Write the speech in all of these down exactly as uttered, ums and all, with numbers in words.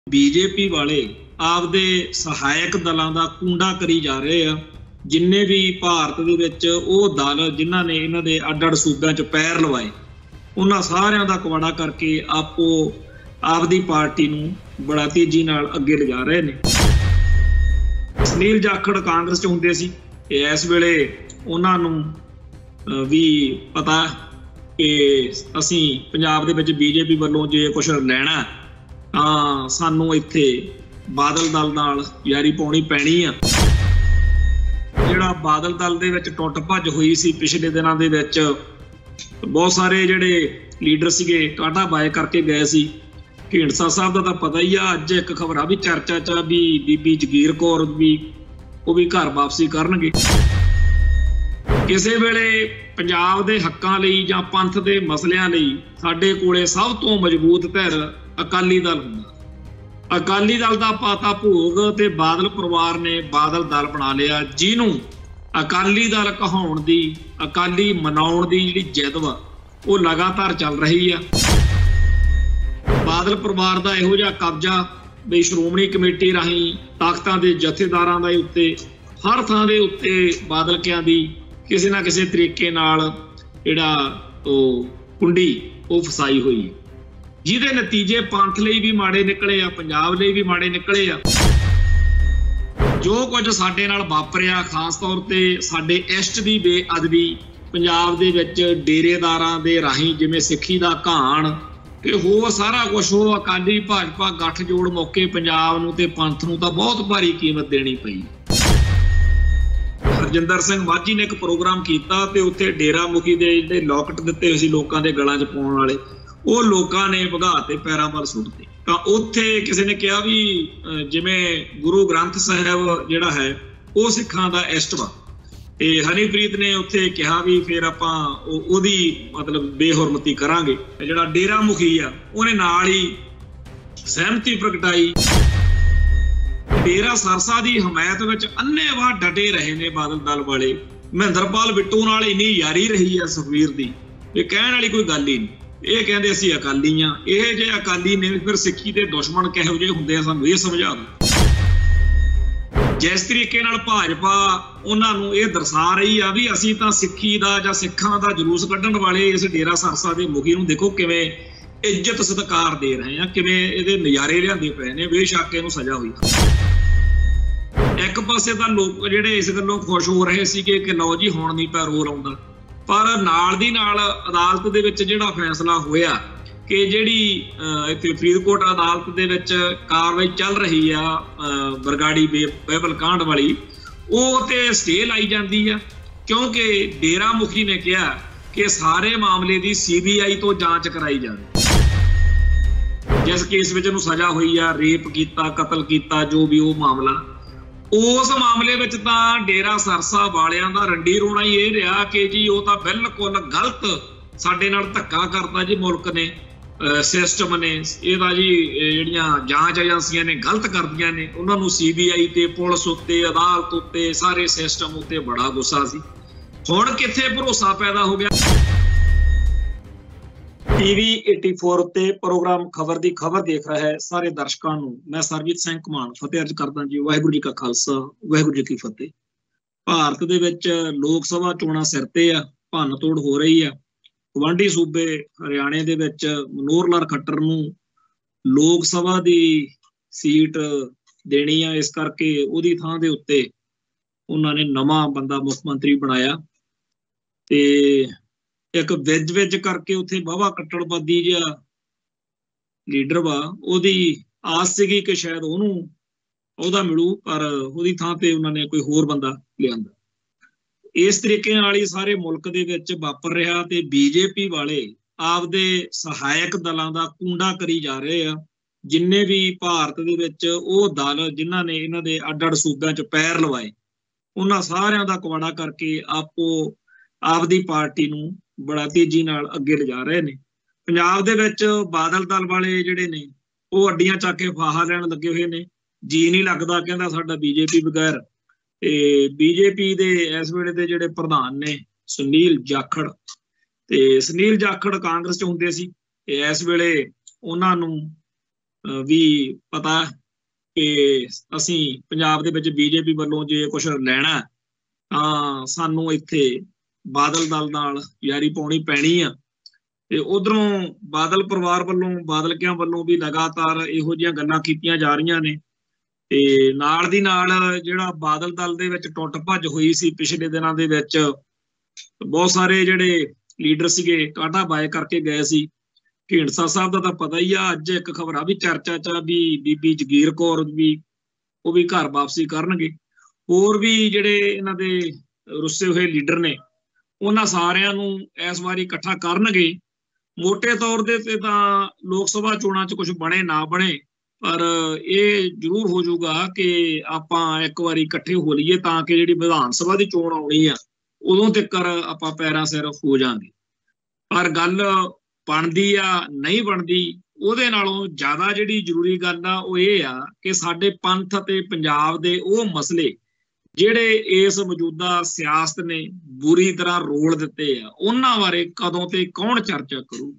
BJP वाले आपदे सहायक दलों का कूंडा करी जा रहे हैं। जिन्ने भी भारत दे विच ओह दल जिन्हां ने इन्हां दे अड्ड अड्ड सूबों च पैर लवाए, उन्हां सारियां दा कवाड़ा करके आपो आपदी पार्टी नूं बड़ा तेजी नाल अगे लिजा रहे ने। सुनील जाखड़ कांग्रेस च हुंदे सी, इस वेले उन्हां नूं भी पता कि असीं पंजाब दे विच बीजेपी वल्लों जे कुछ लैणा तां सानूं इत्थे बादल दल नाल यारी पाउणी पैणी आ। जिहड़ा बादल दल दे विच टुट भज होई सी पिछले दिनां दे विच, बहुत सारे जिहड़े लीडर सीगे काटा बाय करके गए सी। ढींडसा साहब दा तां पता ही आ, अज एक खबर आ भी चर्चा च भी बीबी जगीर कौर भी वो भी घर वापसी करनगे। किसी वेले पंजाब दे हक्कां लई जां पंथ दे मसलियां लई साडे कोले सब तो मजबूत धिर अकाली दल हुंदा। अकाली दल दा पाता भोग ते बादल परिवार ने बादल दल बना लिया, जिन्हों अकाली दल कहाउण दी, अकाली मनाउण दी जिहड़ी जिद वा वो लगातार चल रही है। बादल परिवार दा इहो जिहा कब्जा भी श्रोमणी कमेटी राहीं ताकतां दे जथेदारां दे उत्ते हर थां दे उत्ते बादलकियां दी किसी ना किसी तरीके नाल जिहड़ा कुंडी वो फसाई हुई, जिहदे नतीजे पंथ लई भी माड़े निकले आ, पंजाब लई भी माड़े निकले आ। जो कुछ साडे नाल वापरिया, खास तौर ते साडे इष्ट दी बेअदबी पंजाब दे विच डेरेदारां दे राहीं जिवें सिੱਖੀ दा घाण ते होर सारा कुछ हो अकाली भाजपा गठजोड़ मौके पंजाब नूं ते पंथ नूं तां बहुत भारी कीमत देनी पई। हरजिंदर सिंह माझी ने एक प्रोग्राम किया ते उत्थे डेरा मुखी दे जिहड़े लॉकट दित्ते होए सी लोकां दे गलां च पाउण वाले, ਉਹ ਲੋਕਾਂ ਨੇ ਭਗਾ ਤੇ ਪੈਰਾਂ ਵੱਲ ਸੁੱਟਦੇ। ਤਾਂ ਉੱਥੇ ਕਿਸੇ ਨੇ ਕਿਹਾ ਵੀ ਜਿਵੇਂ ਗੁਰੂ ਗ੍ਰੰਥ ਸਾਹਿਬ ਜਿਹੜਾ ਹੈ ਉਹ ਸਿੱਖਾਂ ਦਾ ਇਸ਼ਟ ਵਾ, ਤੇ ਹਨੀਪ੍ਰੀਤ ਨੇ ਉੱਥੇ ਕਿਹਾ ਵੀ ਫਿਰ ਆਪਾਂ ਉਹਦੀ ਮਤਲਬ ਬੇਹੁਰਮਤੀ ਕਰਾਂਗੇ। ਜਿਹੜਾ ਡੇਰਾ ਮੁਖੀ ਆ ਉਹਨੇ ਨਾਲ ਹੀ ਸਹਿਮਤੀ ਪ੍ਰਗਟਾਈ। ਡੇਰਾ ਸਰਸਾ ਦੀ ਹਮਾਇਤ ਵਿੱਚ ਅੰਨ੍ਹੇਵਾਹ ਡਟੇ ਰਹੇ ਨੇ ਬਾਦਲ ਦਲ ਵਾਲੇ। ਮਹਿੰਦਰਪਾਲ ਬਿੱਟੂ ਨਾਲ ਇੰਨੀ ਯਾਰੀ ਰਹੀ ਆ ਸੁਖਵੀਰ ਦੀ ਵੀ ਕਹਿਣ ਵਾਲੀ ਕੋਈ ਗੱਲ ਹੀ ਨਹੀਂ। ਇਹ ਕਹਿੰਦੇ ਅਸੀਂ ਅਕਾਲੀ ਆ, ਇਹ ਜੇ ਅਕਾਲੀ ਨੇ ਫਿਰ ਸਿੱਖੀ ਦੇ ਦੁਸ਼ਮਣ ਕਿਹੋ ਜਿਹੇ ਹੁੰਦੇ ਆ ਸਾਨੂੰ ਇਹ ਸਮਝਾ ਦਿਓ। ਜਿਸ ਤਰੀਕੇ ਨਾਲ ਭਾਜਪਾ ਉਹਨਾਂ ਨੂੰ ਇਹ ਦਰਸਾ ਰਹੀ ਆ ਵੀ ਅਸੀਂ ਤਾਂ ਸਿੱਖੀ ਦਾ ਜਾਂ ਸਿੱਖਾਂ ਦਾ ਜਲੂਸ ਕੱਢਣ ਵਾਲੇ ਇਸ ਡੇਰਾ ਸਰਸਾ ਦੇ ਮੁਖੀ ਨੂੰ ਦੇਖੋ ਕਿਵੇਂ ਇੱਜ਼ਤ ਸਤਿਕਾਰ ਦੇ ਰਹੇ ਆ, ਕਿਵੇਂ ਇਹਦੇ ਨਜ਼ਾਰੇ ਲਿਆਂਦੇ ਪਏ ਨੇ। ਬੇਸ਼ੱਕ ਇਹਨੂੰ ਸਜ਼ਾ ਹੋਈ। ਇੱਕ ਪਾਸੇ ਤਾਂ ਲੋਕ ਜਿਹੜੇ ਇਸ ਗੱਲੋਂ ਖੁਸ਼ ਹੋ ਰਹੇ ਸੀਗੇ ਕਿ ਲਓ ਜੀ ਹੁਣ ਨਹੀਂ ਪੈਰੋਲ ਆਉਂਦਾ, पर नाल दी नाल अदालत दे विच जिहड़ा फैसला होया कि जिहड़ी इत्थे फरीदकोट अदालत दे विच कार्रवाई चल रही आ बरगाड़ी बाइबल कांड वाली, वो ते स्टे लाई जांदी आ क्योंकि डेरा मुखी ने कहा कि सारे मामले दी सी बी आई तो जांच कराई जाए। जिस केस विच उहनूं सज़ा हुई आ, रेप कीता, कतल कीता, जो भी वो मामला, उस मामले में तां डेरा सरसा वालियां दा रंडी रोना ही ये रहा कि जी वो तां बिल्कुल गलत साडे नाल धक्का करता जी मुल्क ने, सिस्टम ने इहदा जी जिहड़ियां जांच एजेंसियां ने गलत करदियां ने। उन्हां नूं सी बी आई ते पुलिस उत्ते अदालत उत्ते सारे सिस्टम उत्ते बड़ा गुस्सा सी। हुण कित्थे भरोसा पैदा हो गया। टीवी चौरासी उत्ते प्रोग्राम खबर दी खबर देख रहा है सारे दर्शकों नूं मैं सरबजीत सिंह घमान फतेह अर्ज करदा जी। वाहिगुरू जी का खालसा वाहिगुरू जी की फतेह। भारत दे विच लोक सभा चोणां सिर ते आ, भन्न तोड़ हो रही है। गवांढी सूबे हरियाणे दे विच मनोहर लाल खट्टर नूं लोक सभा दी सीट देनी आ, इस करके उहदी थां दे उत्ते उन्हां ने नवां बंदा मुख मंत्री बनाया ते एक विज विज करके उत्थे बावा कट्टड़बादी जिहा लीडर वा, ओहदी आस सीगी कि शायद ओहनूं ओहदा मिलू, पर ओहदी थां ते उन्हां ने कोई होर बंदा लिआंदा। इस तरीके नाल ही सारे मुल्क दे विच वापर रहा ते बीजेपी वाले आपदे सहायक दलां दा कूंडा करी जा रहे आ। जिन्ने भी भारत दे विच ओह दल जिन्हां ने इन्हां दे अड्ड अड्ड सूबਿਆਂ च पैर लवाए, उन्हां सारियां दा कवाड़ा करके आपो आपदी पार्टी नूं बड़ा तेजी नाल अगे लिजा रहे ने। पंजाब दे विच बादल दल वाले जिहड़े ने वो अड्डियां चक के फाहा लैण लगे हुए ने। जी नहीं लगदा कहंदा साडा बीजेपी बगैर। ते बीजेपी दे इस वेले दे जिहड़े प्रधान ने सुनील जाखड़, ते सुनील जाखड़ कांग्रेस च हुंदे सी, इस वेले उन्हां नूं भी पता कि असी पंजाब दे विच बीजेपी वालों जे कुछ लैना तां सानू इत्थे बादल दल नाल यारी पाउणी पैणी आ। ते उधरों बादल परिवार वालों बादलकियां वालों भी लगातार इहो जिहियां गल्लां कीतियां जा रहीआं ने। ते नाल दी नाल जिहड़ा बादल दल दे विच टुੱਟ भੱਜ होई सी पिछले दिनां दे विच बहुत सारे जिहड़े लीडर सीगे टाटा बाय करके गए सी। ਢੀਂਡਸਾ साहब का तो पता ही आ, अज एक खबर आ भी चर्चा च भी बीबी जगीर कौर भी वो भी घर वापसी करनगे। होर भी जिहड़े इन्हां दे रुस्से होए लीडर ने उन्हां सारिਆਂ ਨੂੰ इस वारी इकट्ठा करनगे। मोटे तौर दे ते तां लोक सभा चोणां च कुछ बने ना बने पर ये जरूर हो जाऊगा कि आपां एक वारी इकट्ठे हो लईए तां कि जिहड़ी विधान सभा दी चोण आउणी आ उदों तक्कर आपां पैरां सिर हो जांगे। पर गल ਬਣਦੀ ਆ नहीं ਬਣਦੀ ਉਹਦੇ ਨਾਲੋਂ ਜ਼ਿਆਦਾ ਜਿਹੜੀ ਜ਼ਰੂਰੀ ਗੱਲ ਆ ਉਹ ਇਹ ਆ ਕਿ ਸਾਡੇ ਪੰਥ ਅਤੇ ਪੰਜਾਬ ਦੇ ਉਹ ਮਸਲੇ ਜਿਹੜੇ ਇਸ ਮੌਜੂਦਾ ਸਿਆਸਤ ਨੇ ਬੁਰੀ ਤਰ੍ਹਾਂ ਰੋਲ ਦਿੱਤੇ ਆ ਉਹਨਾਂ ਬਾਰੇ ਕਦੋਂ ਤੇ ਕੌਣ ਚਰਚਾ ਕਰੂ।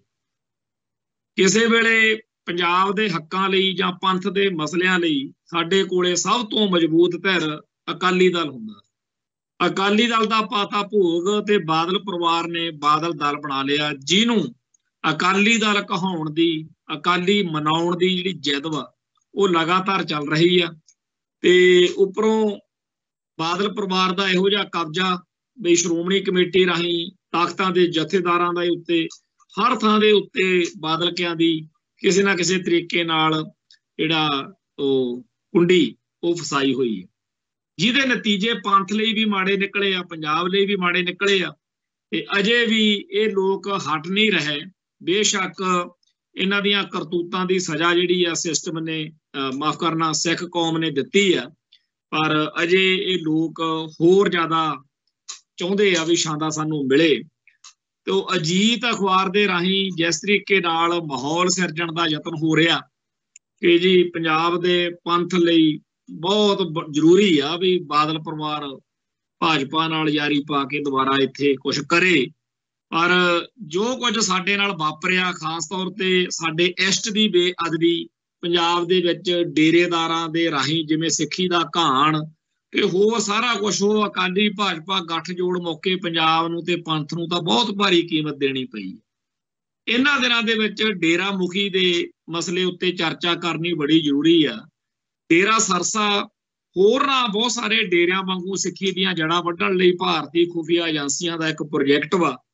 ਕਿਸੇ ਵੇਲੇ ਪੰਜਾਬ ਦੇ ਹੱਕਾਂ ਲਈ ਜਾਂ ਪੰਥ ਦੇ ਮਸਲਿਆਂ ਲਈ ਸਾਡੇ ਕੋਲੇ ਸਭ ਤੋਂ ਮਜ਼ਬੂਤ ਧਿਰ ਅਕਾਲੀ ਦਲ ਹੁੰਦਾ। ਅਕਾਲੀ ਦਲ ਦਾ ਪਾਤਾ ਭੋਗ ਤੇ ਬਾਦਲ ਪਰਿਵਾਰ ਨੇ ਬਾਦਲ ਦਲ ਬਣਾ ਲਿਆ ਜਿਹਨੂੰ ਅਕਾਲੀ ਦਲ ਕਹਾਉਣ ਦੀ ਅਕਾਲੀ ਮਨਾਉਣ ਦੀ ਜਿਹੜੀ ਜਿੱਦ ਵਾ ਉਹ ਲਗਾਤਾਰ ਚੱਲ ਰਹੀ ਆ। ਤੇ ਉੱਪਰੋਂ ਬਾਦਲ ਪਰਿਵਾਰ ਦਾ ਇਹੋ ਜਿਹਾ ਕਬਜ਼ਾ ਵੀ ਸ਼੍ਰੋਮਣੀ ਕਮੇਟੀ ਰਾਹੀਂ ਤਾਕਤਾਂ ਦੇ ਜਥੇਦਾਰਾਂ ਦੇ ਉੱਤੇ ਹਰ ਥਾਂ ਦੇ ਉੱਤੇ ਬਾਦਲਕਿਆਂ ਦੀ ਕਿਸੇ ਨਾ ਕਿਸੇ ਤਰੀਕੇ ਨਾਲ ਜਿਹੜਾ ਉਹ ਕੁੰਡੀ ਉਹ ਫਸਾਈ ਹੋਈ ਹੈ ਜਿਹਦੇ ਨਤੀਜੇ ਪੰਥ ਲਈ ਵੀ ਮਾੜੇ ਨਿਕਲੇ ਆ ਪੰਜਾਬ ਲਈ ਵੀ ਮਾੜੇ ਨਿਕਲੇ ਆ। ਤੇ ਅਜੇ ਵੀ ਇਹ ਲੋਕ ਹਟ ਨਹੀਂ ਰਹੇ। बेशक इन्हां दियां करतूतां दी सजा जिहड़ी आ सिस्टम ने माफ करना सिख कौम ने दित्ती आ पर अजे ये लोग होर ज़्यादा चाहुंदे आ भी शांदा सानू मिले। तो अजीत अखबार दे राहीं जिस तरीके नाल माहौल सिरजण दा यतन हो रहा कि जी पंजाब दे पंथ लई बहुत जरूरी आ भी बादल परिवार भाजपा नाल यारी पा के दोबारा इत्थे कुछ करे। पर जो कुछ साडे नाल वापरिया खास तौर ते साडे इष्ट दी बेअदबी पंजाब दे विच डेरेदारां दे राहीं जिवें सिੱਖੀ दा घाण ते होर सारा कुछ वो अकाली भाजपा गठजोड़ मौके पंजाब नूं ते पंथ नूं तां बहुत भारी कीमत देनी पई। इन्हां दिनां दे विच डेरा मुखी दे मसले उत्ते चर्चा करनी बड़ी जरूरी आ। डेरा सरसा होरनां बहुत सारे डेरियां वांगू सिੱਖੀ दीयां जड़ां वड्ढण लई भारती खुफिया एजेंसियां दा एक प्रोजेक्ट वा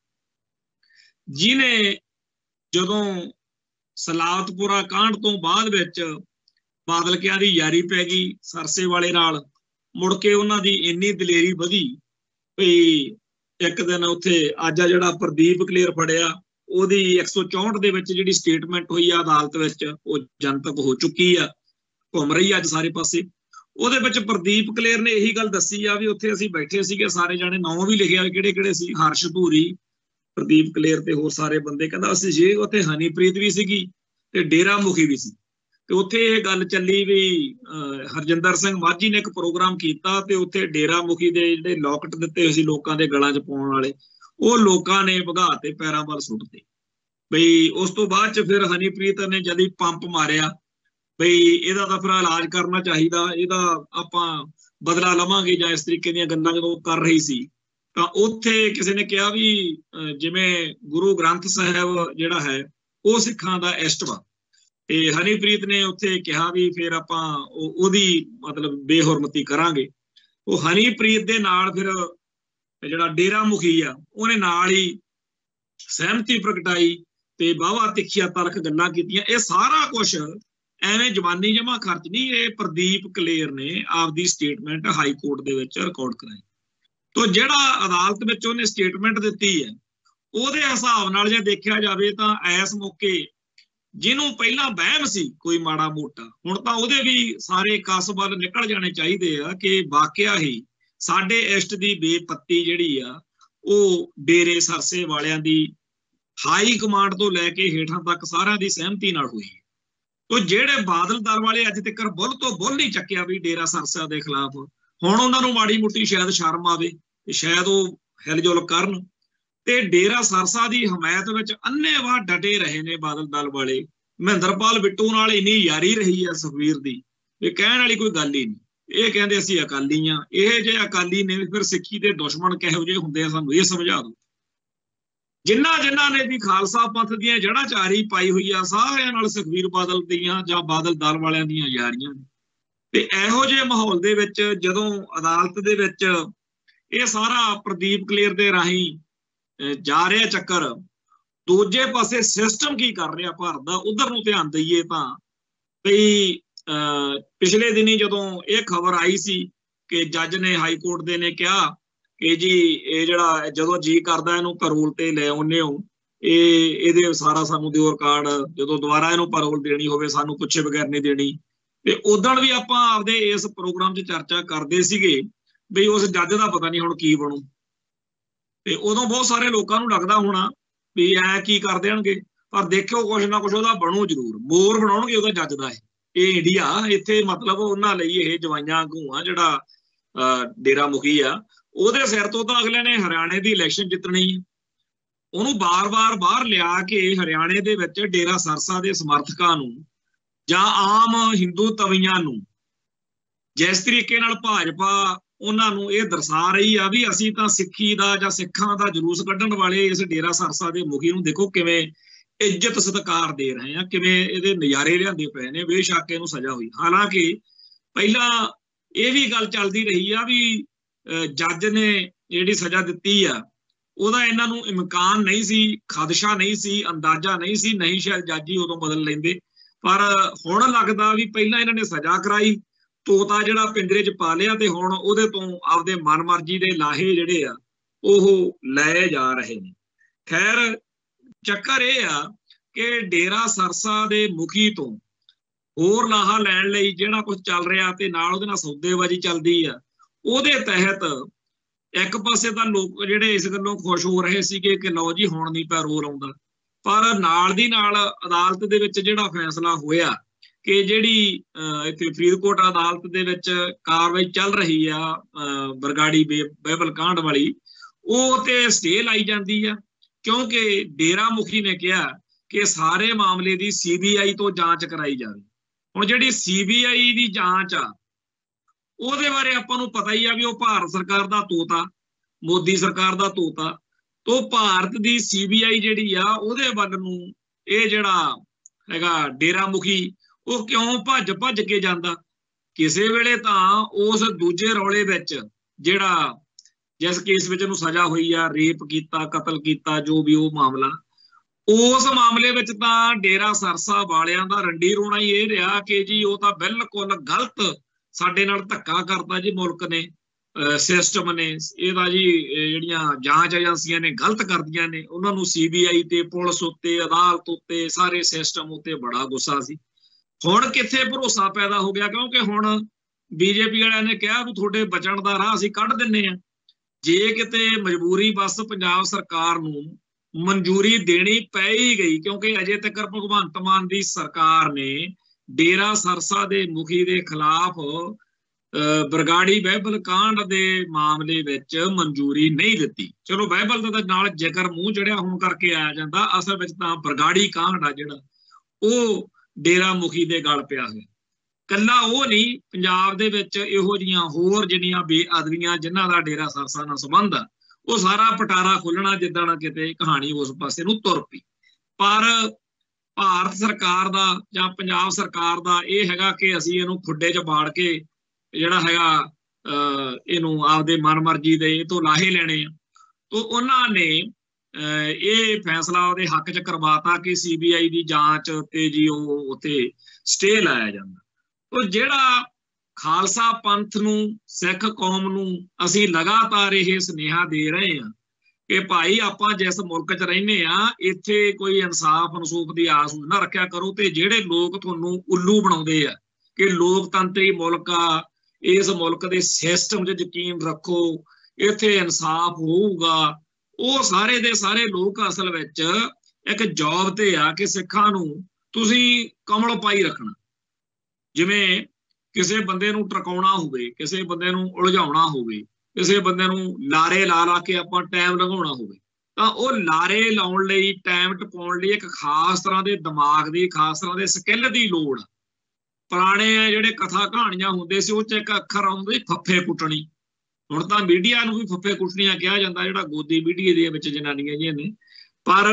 जिने जदों सलावतपुरा कांड तो बाद विच बादलकियां दी यारी पै गई सरसे वाले नाल मुड़ के उन्हां दी इन्नी दलेरी वधी भई एक दिन उत्थे अज जिहड़ा प्रदीप कलेर फड़िया ओहदी एक सौ चौंठ दे विच जिहड़ी स्टेटमेंट हुई आ अदालत विच ओह जनतक हो चुकी आ घुम रही अज सारे पासे। ਉਹਦੇ ਵਿੱਚ ਪ੍ਰਦੀਪ ਕਲੇਰ ਨੇ ਇਹੀ ਗੱਲ ਦੱਸੀ ਆ ਵੀ ਉੱਥੇ ਅਸੀਂ ਬੈਠੇ ਸੀਗੇ ਸਾਰੇ ਜਾਣੇ ਨਾਂ ਵੀ ਲਿਖਿਆ ਕਿਹੜੇ ਕਿਹੜੇ ਸੀ ਹਰਸ਼ ਧੂਰੀ ਪ੍ਰਦੀਪ ਕਲੇਰ ਤੇ ਹੋਰ ਸਾਰੇ ਬੰਦੇ ਕਹਿੰਦਾ ਅਸੀਂ ਜੇ ਉੱਥੇ ਹਨੀਪ੍ਰੀਤ ਵੀ ਸੀਗੀ ਤੇ ਡੇਰਾ ਮੁਖੀ ਵੀ ਸੀ। ਤੇ ਉੱਥੇ ਇਹ ਗੱਲ ਚੱਲੀ ਵੀ ਹਰਜਿੰਦਰ ਸਿੰਘ ਮਾਝੀ ਨੇ ਇੱਕ ਪ੍ਰੋਗਰਾਮ ਕੀਤਾ ਤੇ ਉੱਥੇ ਡੇਰਾ ਮੁਖੀ ਦੇ ਜਿਹੜੇ ਲੋਕਟ ਦਿੱਤੇ ਹੋਏ ਸੀ ਲੋਕਾਂ ਦੇ ਗਲਾਂ 'ਚ ਪਾਉਣ ਵਾਲੇ ਉਹ ਲੋਕਾਂ ਨੇ ਭਗਾ ਤੇ ਪੈਰਾਂ ਵੱਲ ਸੁੱਟਦੇ ਬਈ। ਉਸ ਤੋਂ ਬਾਅਦ 'ਚ ਫਿਰ ਹਨੀਪ੍ਰੀਤ ਨੇ ਜਦ ਹੀ ਪੰਪ ਮਾਰਿਆ ਬਈ ਇਹਦਾ ਤਾਂ ਫਿਰ ਇਲਾਜ ਕਰਨਾ ਚਾਹੀਦਾ ਇਹਦਾ ਆਪਾਂ ਬਦਲਾ ਲਵਾਂਗੇ ਜਾਂ ਇਸ ਤਰੀਕੇ ਦੀਆਂ ਗੱਲਾਂ ਜਦੋਂ ਕਰ ਰਹੀ ਸੀ ਤਾਂ ਉੱਥੇ ਕਿਸੇ ਨੇ ਕਿਹਾ ਵੀ ਜਿਵੇਂ ਗੁਰੂ ਗ੍ਰੰਥ ਸਾਹਿਬ ਜਿਹੜਾ ਹੈ ਉਹ ਸਿੱਖਾਂ ਦਾ ਇਸ਼ਟ ਵਾ ਤੇ ਹਨੀਪ੍ਰੀਤ ਨੇ ਉੱਥੇ ਕਿਹਾ ਵੀ ਫਿਰ ਆਪਾਂ ਉਹਦੀ ਮਤਲਬ ਬੇਹੁਰਮਤੀ ਕਰਾਂਗੇ। ਉਹ ਹਨੀਪ੍ਰੀਤ ਦੇ ਨਾਲ ਫਿਰ ਜਿਹੜਾ ਡੇਰਾ ਮੁਖੀ ਆ ਉਹਨੇ ਨਾਲ ਹੀ ਸਹਿਮਤੀ ਪ੍ਰਗਟਾਈ ਤੇ ਵਾਹਵਾ ਤਿੱਖੀਆਂ ਤਲਖ ਗੱਲਾਂ ਕੀਤੀਆਂ। ਇਹ ਸਾਰਾ ਕੁਛ ਐਵੇਂ ਜਵਾਨੀ ਜਮਾ ਖਰਚ ਨਹੀਂ, ਇਹ ਪ੍ਰਦੀਪ ਕਲੇਰ ਨੇ ਆਪਦੀ ਸਟੇਟਮੈਂਟ ਹਾਈ ਕੋਰਟ ਦੇ ਵਿੱਚ ਰਿਕਾਰਡ ਕਰਾਈ। ਤੋ ਜਿਹੜਾ ਅਦਾਲਤ ਵਿੱਚ ਉਹਨੇ ਸਟੇਟਮੈਂਟ ਦਿੱਤੀ ਹੈ ਉਹਦੇ ਹਿਸਾਬ ਨਾਲ ਜੇ ਦੇਖਿਆ ਜਾਵੇ ਤਾਂ ਇਸ ਮੌਕੇ ਜਿਹਨੂੰ ਪਹਿਲਾਂ ਵਹਿਮ ਸੀ ਕੋਈ ਮਾੜਾ ਮੋਟਾ ਹੁਣ ਤਾਂ ਉਹਦੇ ਵੀ ਸਾਰੇ ਕਸ ਵੱਲ ਨਿਕਲ ਜਾਣੇ ਚਾਹੀਦੇ ਆ ਕਿ ਵਾਕਿਆ ਹੀ ਸਾਡੇ ਇਸ਼ਟ ਦੀ ਬੇਪੱਤੀ ਜਿਹੜੀ ਆ ਉਹ ਡੇਰੇ ਸਰਸੇ ਵਾਲਿਆਂ ਦੀ ਹਾਈ ਕਮਾਂਡ ਤੋਂ ਲੈ ਕੇ ਹੇਠਾਂ ਤੱਕ ਸਾਰਿਆਂ ਦੀ ਸਹਿਮਤੀ ਨਾਲ ਹੋਈ। ਤੋ ਜਿਹੜੇ ਬਾਦਲ ਦਲ ਵਾਲੇ ਅੱਜ ਤੱਕ ਬੁੱਲ ਤੋਂ ਬੁੱਲ ਨਹੀਂ ਚੱਕਿਆ ਵੀ ਡੇਰਾ ਸਰਸਾ ਦੇ ਖਿਲਾਫ, ਹੁਣ ਉਹਨਾਂ ਨੂੰ ਮਾੜੀ ਮੋਟੀ ਸ਼ਾਇਦ ਸ਼ਰਮ ਆਵੇ ਤੇ ਸ਼ਾਇਦ ਉਹ ਹਿਲਜੁਲ ਕਰਨ ਤੇ ਡੇਰਾ ਸਰਸਾ ਦੀ ਹਮਾਇਤ ਵਿੱਚ ਅੰਨ੍ਹੇਵਾਹ ਡਟੇ ਰਹੇ ਨੇ ਬਾਦਲ ਦਲ ਵਾਲੇ। ਮਹਿੰਦਰਪਾਲ ਬਿੱਟੂ ਨਾਲ ਇੰਨੀ ਯਾਰੀ ਰਹੀ ਆ ਸੁਖਬੀਰ ਦੀ, ਇਹ ਕਹਿਣ ਵਾਲੀ ਕੋਈ ਗੱਲ ਹੀ ਨਹੀਂ। ਇਹ ਕਹਿੰਦੇ ਅਸੀਂ ਅਕਾਲੀ ਆ, ਇਹ ਜੇ ਅਕਾਲੀ ਨੇ ਫਿਰ ਸਿੱਖੀ ਦੇ ਦੁਸ਼ਮਣ ਕਿਹੋ ਜਿਹੇ ਹੁੰਦੇ ਆ ਸਾਨੂੰ ਇਹ ਸਮਝਾ ਦਿਓ। ਜਿਨ੍ਹਾਂ ਜਿਨ੍ਹਾਂ ਨੇ ਵੀ ਖਾਲਸਾ ਪੰਥ ਦੀਆਂ ਜੜ੍ਹਾਂ ਚਾਰੀ ਪਾਈ ਹੋਈ ਆ, ਸਾਰਿਆਂ ਨਾਲ ਸੁਖਬੀਰ ਬਾਦਲ ਦੀਆਂ ਜਾਂ ਬਾਦਲ ਦਲ ਵਾਲਿਆਂ ਦੀਆਂ ਯਾਰੀਆਂ ਨੇ। ਤੇ ਇਹੋ ਜਿਹੇ ਮਾਹੌਲ ਦੇ ਵਿੱਚ ਜਦੋਂ ਅਦਾਲਤ ਦੇ ਵਿੱਚ ਇਹ ਸਾਰਾ ਪ੍ਰਦੀਪ ਕਲੇਰ ਦੇ ਰਾਹੀਂ ਜਾ ਰਿਹਾ ਚੱਕਰ, ਦੂਜੇ ਪਾਸੇ ਸਿਸਟਮ ਕੀ ਕਰ ਰਿਹਾ ਭਾਰਤ ਦਾ, ਉਧਰ ਨੂੰ ਧਿਆਨ ਦਈਏ ਤਾਂ ਵੀ ਪਿਛਲੇ ਦਿਨੀ ਜਦੋਂ ਇਹ ਖਬਰ ਆਈ ਸੀ ਕਿ ਜੱਜ ਨੇ ਹਾਈ ਕੋਰਟ ਦੇ ਨੇ ਕਿਹਾ ਕਿ ਜੀ ਇਹ ਜਿਹੜਾ ਜਦੋਂ ਜੀ ਕਰਦਾ ਇਹਨੂੰ ਪੈਰੋਲ ਤੇ ਲੈ ਆਉਂਦੇ ਹੋ, ਇਹ ਇਹਦੇ ਸਾਰਾ ਸਾਨੂੰ ਦਿਓ ਰਿਕਾਰਡ, ਜਦੋਂ ਦੁਬਾਰਾ ਇਹਨੂੰ ਪੈਰੋਲ ਦੇਣੀ ਹੋਵੇ ਸਾਨੂੰ ਪੁੱਛੇ ਬਗੈਰ ਨਹੀਂ ਦੇਣੀ। ਤੇ ਉਦੋਂ ਵੀ ਆਪਾਂ ਆਪਦੇ ਇਸ ਪ੍ਰੋਗਰਾਮ 'ਚ ਚਰਚਾ ਕਰਦੇ ਸੀਗੇ ਵੀ ਉਸ ਜੱਜ ਦਾ ਪਤਾ ਨਹੀਂ ਹੁਣ ਕੀ ਬਣੂ। ਤੇ ਉਦੋਂ ਬਹੁਤ ਸਾਰੇ ਲੋਕਾਂ ਨੂੰ ਲੱਗਦਾ ਹੋਣਾ ਵੀ ਐ ਕੀ ਕਰ ਦੇਣਗੇ, ਪਰ ਦੇਖਿਓ ਕੁਛ ਨਾ ਕੁਛ ਉਹਦਾ ਬਣੂ ਜ਼ਰੂਰ, ਮੋਰ ਬਣਾਉਣਗੇ ਉਹਦਾ ਜੱਜ ਦਾ। ਇਹ ਇੰਡੀਆ, ਇੱਥੇ ਮਤਲਬ ਉਹਨਾਂ ਲਈ ਇਹ ਜਵਾਈਆਂ ਗੂਆਂ ਜਿਹੜਾ ਡੇਰਾ ਮੁਖੀ ਆ, ਉਹਦੇ ਸਿਰ ਤੋਂ ਤਾਂ ਅਗਲੇ ਨੇ ਹਰਿਆਣੇ ਦੀ ਇਲੈਕਸ਼ਨ ਜਿੱਤਣੀ ਹੈ। ਉਹਨੂੰ ਬਾਰ-ਬਾਰ ਬਾਹਰ ਲਿਆ ਕੇ ਹਰਿਆਣੇ ਦੇ ਵਿੱਚ ਡੇਰਾ ਸਰਸਾ ਦੇ ਸਮਰਥਕਾਂ ਨੂੰ ਜਾਂ ਆਮ ਹਿੰਦੂ ਤਵੀਆਂ ਨੂੰ ਜਿਸ ਤਰੀਕੇ ਨਾਲ ਭਾਜਪਾ ਉਹਨਾਂ ਨੂੰ ਇਹ ਦਰਸਾ ਰਹੀ ਆ ਵੀ ਅਸੀਂ ਤਾਂ ਸਿੱਖੀ ਦਾ ਜਾਂ ਸਿੱਖਾਂ ਦਾ ਜਲੂਸ ਕੱਢਣ ਵਾਲੇ ਇਸ ਡੇਰਾ ਸਰਸਾ ਦੇ ਮੁਖੀ ਨੂੰ ਦੇਖੋ ਕਿਵੇਂ ਇੱਜ਼ਤ ਸਤਿਕਾਰ ਦੇ ਰਹੇ ਆ, ਕਿਵੇਂ ਇਹਦੇ ਨਜ਼ਾਰੇ ਲਿਆਂਦੇ ਪਏ ਨੇ। ਬੇਸ਼ੱਕ ਇਹਨੂੰ ਸਜ਼ਾ ਹੋਈ, ਹਾਲਾਂਕਿ ਪਹਿਲਾਂ ਇਹ ਵੀ ਗੱਲ ਚੱਲਦੀ ਰਹੀ ਆ ਵੀ ਜੱਜ ਨੇ ਜਿਹੜੀ ਸਜ਼ਾ ਦਿੱਤੀ ਆ ਉਹਦਾ ਇਹਨਾਂ ਨੂੰ ਇਮਕਾਨ ਨਹੀਂ ਸੀ, ਖਦਸ਼ਾ ਨਹੀਂ ਸੀ, ਅੰਦਾਜ਼ਾ ਨਹੀਂ ਸੀ, ਨਹੀਂ ਸ਼ਾਇਦ ਜੱਜ ਹੀ ਉਦੋਂ ਬਦਲ ਲੈਂਦੇ। ਪਰ ਹੁਣ ਲੱਗਦਾ ਵੀ ਪਹਿਲਾਂ ਇਹਨਾਂ ਨੇ ਸਜ਼ਾ ਕਰਾਈ, ਤੋਤਾ ਜਿਹੜਾ ਪਿੰਜਰੇ 'ਚ ਪਾ ਲਿਆ, ਤੇ ਹੁਣ ਉਹਦੇ ਤੋਂ ਆਪਦੇ ਮਨਮਰਜ਼ੀ ਦੇ ਲਾਹੇ ਜਿਹੜੇ ਆ ਉਹ ਲਏ ਜਾ ਰਹੇ ਨੇ। ਖੈਰ ਚੱਕਰ ਇਹ ਆ ਕਿ ਡੇਰਾ ਸਰਸਾ ਦੇ ਮੁਖੀ ਤੋਂ ਹੋਰ ਲਾਹਾ ਲੈਣ ਲਈ ਜਿਹੜਾ ਕੁਝ ਚੱਲ ਰਿਹਾ ਤੇ ਨਾਲ ਉਹਦੇ ਨਾਲ ਸੌਦੇਬਾਜ਼ੀ ਚੱਲਦੀ ਆ, ਉਹਦੇ ਤਹਿਤ ਇੱਕ ਪਾਸੇ ਤਾਂ ਲੋਕ ਜਿਹੜੇ ਇਸ ਗੱਲੋਂ ਖੁਸ਼ ਹੋ ਰਹੇ ਸੀਗੇ ਕਿ ਲਓ ਜੀ ਹੁਣ ਨਹੀਂ ਪੈਰੋਲ ਆਉਂਦਾ, ਪਰ ਨਾਲ ਦੀ ਨਾਲ ਅਦਾਲਤ ਦੇ ਵਿੱਚ ਜਿਹੜਾ ਫੈਸਲਾ ਹੋਇਆ ਕਿ ਜਿਹੜੀ ਇੱਥੇ ਫਰੀਦਕੋਟ ਅਦਾਲਤ ਦੇ ਵਿੱਚ ਕਾਰਵਾਈ ਚੱਲ ਰਹੀ ਆ ਬਰਗਾੜੀ ਬਾਈਬਲ ਕਾਂਡ ਵਾਲੀ, ਉਹ ਤੇ ਸਟੇ ਲਾਈ ਜਾਂਦੀ ਆ, ਕਿਉਂਕਿ ਡੇਰਾ ਮੁਖੀ ਨੇ ਕਿਹਾ ਕਿ ਸਾਰੇ ਮਾਮਲੇ ਦੀ ਸੀ ਬੀ ਆਈ ਤੋਂ ਜਾਂਚ ਕਰਾਈ ਜਾਵੇ। ਹੁਣ ਜਿਹੜੀ ਸੀ ਬੀ ਆਈ ਦੀ ਜਾਂਚ ਆ ਉਹਦੇ ਬਾਰੇ ਆਪਾਂ ਨੂੰ ਪਤਾ ਹੀ ਆ ਵੀ ਉਹ ਭਾਰਤ ਸਰਕਾਰ ਦਾ ਤੋਤਾ, ਮੋਦੀ ਸਰਕਾਰ ਦਾ ਤੋਤਾ। ਤੋਂ ਭਾਰਤ ਦੀ ਸੀ ਬੀ ਆਈ ਜਿਹੜੀ ਆ ਉਹਦੇ ਵੱਲ ਨੂੰ ਇਹ ਜਿਹੜਾ ਹੈਗਾ ਡੇਰਾ ਮੁਖੀ ਉਹ ਕਿਉਂ ਭੱਜ ਭੱਜ ਕੇ ਜਾਂਦਾ। ਕਿਸੇ ਵੇਲੇ ਤਾਂ ਉਸ ਦੂਜੇ ਰੌਲੇ ਵਿੱਚ ਜਿਹੜਾ ਜਿਸ ਕੇਸ ਵਿੱਚ ਉਹਨੂੰ ਸਜ਼ਾ ਹੋਈ ਆ, ਰੇਪ ਕੀਤਾ, ਕਤਲ ਕੀਤਾ, ਜੋ ਵੀ ਉਹ ਮਾਮਲਾ, ਉਸ ਮਾਮਲੇ ਵਿੱਚ ਤਾਂ ਡੇਰਾ ਸਰਸਾ ਵਾਲਿਆਂ ਦਾ ਰੰਡੀ ਰੋਣਾ ਹੀ ਇਹ ਰਿਹਾ ਕਿ ਜੀ ਉਹ ਤਾਂ ਬਿਲਕੁਲ ਗਲਤ ਸਾਡੇ ਨਾਲ ਧੱਕਾ ਕਰਦਾ ਜੀ ਮੁਲਕ ਨੇ, ਸਿਸਟਮ ਨੇ ਇਹਦਾ ਜੀ, ਜਿਹੜੀਆਂ ਜਾਂਚ ਏਜੰਸੀਆਂ ਨੇ ਗਲਤ ਕਰਦੀਆਂ ਨੇ, ਉਹਨਾਂ ਨੂੰ ਸੀ ਬੀ ਆਈ ਤੇ ਪੁਲਿਸ ਉੱਤੇ, ਅਦਾਲਤ ਉੱਤੇ, ਸਾਰੇ ਸਿਸਟਮ ਉੱਤੇ ਬੜਾ ਗੁੱਸਾ ਸੀ। ਹੁਣ ਕਿੱਥੇ ਭਰੋਸਾ ਪੈਦਾ ਹੋ ਗਿਆ, ਕਿਉਂਕਿ ਹੁਣ ਬੀਜੇਪੀ ਵਾਲਿਆਂ ਨੇ ਕਿਹਾ ਵੀ ਤੁਹਾਡੇ ਬਚਣ ਦਾ ਰਾਹ ਅਸੀਂ ਕੱਢ ਦਿੰਨੇ ਆ। ਜੇ ਕਿਤੇ ਮਜਬੂਰੀ ਬਸ ਪੰਜਾਬ ਸਰਕਾਰ ਨੂੰ ਮਨਜ਼ੂਰੀ ਦੇਣੀ ਪੈ ਹੀ ਗਈ, ਕਿਉਂਕਿ ਅਜੇ ਤੱਕ ਭਗਵੰਤ ਮਾਨ ਦੀ ਸਰਕਾਰ ਨੇ ਡੇਰਾ ਸਰਸਾ ਦੇ ਮੁਖੀ ਦੇ ਖਿਲਾਫ ਬਰਗਾੜੀ ਬਾਈਬਲ ਕਾਂਡ ਦੇ ਮਾਮਲੇ ਵਿੱਚ ਮਨਜ਼ੂਰੀ ਨਹੀਂ ਦਿੱਤੀ। ਚਲੋ ਬਾਈਬਲ ਦਾ ਨਾਲ ਜ਼ਿਕਰ ਮੂੰਹ ਚੜਿਆ ਹੋਣ ਕਰਕੇ ਆਇਆ ਜਾਂਦਾ, ਅਸਲ ਵਿੱਚ ਤਾਂ ਬਰਗਾੜੀ ਕਾਂਡ ਆ ਜਿਹੜਾ ਉਹ ਡੇਰਾ ਮੁਖੀ ਦੇ ਗਲ ਪਿਆ ਹੈ। ਕੱਲਾ ਉਹ ਨਹੀਂ, ਪੰਜਾਬ ਦੇ ਵਿੱਚ ਇਹੋ ਜਿਹੀਆਂ ਹੋਰ ਜਿੰਨੀਆਂ ਬੇਅਦਬੀਆਂ ਜਿਨ੍ਹਾਂ ਦਾ ਡੇਰਾ ਸਰਸਾ ਨਾਲ ਸੰਬੰਧ ਆ, ਉਹ ਸਾਰਾ ਪਟਾਰਾ ਖੁੱਲਣਾ ਜਿੱਦਣ ਕਿਤੇ ਕਹਾਣੀ ਉਸ ਪਾਸੇ ਨੂੰ ਤੁਰ ਪਈ। ਪਰ ਭਾਰਤ ਸਰਕਾਰ ਦਾ ਜਾਂ ਪੰਜਾਬ ਸਰਕਾਰ ਦਾ ਇਹ ਹੈਗਾ ਕਿ ਅਸੀਂ ਇਹਨੂੰ ਖੁੱਡੇ 'ਚ ਬਾੜ ਕੇ ਜਿਹੜਾ ਹੈਗਾ ਇਹਨੂੰ ਆਪਦੇ ਮਨਮਰਜ਼ੀ ਦੇ ਇਹ ਤੋਂ ਲਾਹੇ ਲੈਣੇ ਆ। ਤੋਂ ਉਹਨਾਂ ਨੇ ਇਹ ਫੈਸਲਾ ਉਹਦੇ ਹੱਕ 'ਚ ਕਰਵਾਤਾ ਕਿ ਸੀ ਬੀ ਆਈ ਦੀ ਜਾਂਚ ਤੇ ਜੀ ਉਹ ਉੱਥੇ ਸਟੇ ਲਾਇਆ ਜਾਂਦਾ। ਉਹ ਜਿਹੜਾ ਖਾਲਸਾ ਪੰਥ ਨੂੰ, ਸਿੱਖ ਕੌਮ ਨੂੰ ਅਸੀਂ ਲਗਾਤਾਰ ਇਹ ਸੁਨੇਹਾ ਦੇ ਰਹੇ ਹਾਂ ਕਿ ਭਾਈ ਆਪਾਂ ਜਿਸ ਮੁਲਕ 'ਚ ਰਹਿੰਦੇ ਆ ਇੱਥੇ ਕੋਈ ਇਨਸਾਫ ਇਨਸੂਫ ਦੀ ਆਸ ਨਾ ਰੱਖਿਆ ਕਰੋ। ਤੇ ਜਿਹੜੇ ਲੋਕ ਤੁਹਾਨੂੰ ਉੱਲੂ ਬਣਾਉਂਦੇ ਆ ਕਿ ਲੋਕਤੰਤਰੀ ਮੁਲਕ ਆ, ਇਸ ਮੁਲਕ ਦੇ ਸਿਸਟਮ 'ਚ ਯਕੀਨ ਰੱਖੋ, ਇੱਥੇ ਇਨਸਾਫ ਹੋਊਗਾ, ਉਹ ਸਾਰੇ ਦੇ ਸਾਰੇ ਲੋਕ ਅਸਲ ਵਿੱਚ ਇੱਕ ਜੌਬ ਤੇ ਆ ਕਿ ਸਿੱਖਾਂ ਨੂੰ ਤੁਸੀਂ ਕਮਲ ਪਾਈ ਰੱਖਣਾ। ਜਿਵੇਂ ਕਿਸੇ ਬੰਦੇ ਨੂੰ ਟਰਕਾਉਣਾ ਹੋਵੇ, ਕਿਸੇ ਬੰਦੇ ਨੂੰ ਉਲਝਾਉਣਾ ਹੋਵੇ, ਕਿਸੇ ਬੰਦੇ ਨੂੰ ਲਾਰੇ ਲਾ ਲਾ ਕੇ ਆਪਾਂ ਟਾਈਮ ਲਗਾਉਣਾ ਹੋਵੇ, ਤਾਂ ਉਹ ਲਾਰੇ ਲਾਉਣ ਲਈ, ਟਾਈਮ ਟਪਾਉਣ ਲਈ ਇੱਕ ਖਾਸ ਤਰ੍ਹਾਂ ਦੇ ਦਿਮਾਗ ਦੀ, ਖਾਸ ਤਰ੍ਹਾਂ ਦੇ ਸਕਿੱਲ ਦੀ ਲੋੜ। ਪੁਰਾਣੇ ਜਿਹੜੇ ਕਥਾ ਕਹਾਣੀਆਂ ਹੁੰਦੇ ਸੀ ਉਹ 'ਚ ਇੱਕ ਅੱਖਰ ਆਉਂਦਾ ਸੀ ਫੱਫੇ ਕੁੱਟਣੀ। ਹੁਣ ਤਾਂ ਮੀਡੀਆ ਨੂੰ ਵੀ ਫੱਫੇ ਕੁੱਟਣੀਆਂ ਕਿਹਾ ਜਾਂਦਾ, ਜਿਹੜਾ ਗੋਦੀ ਮੀਡੀਆ ਦੇ ਵਿੱਚ ਜਨਾਨੀਆਂ ਜਿਹੀਆਂ ਨੇ। ਪਰ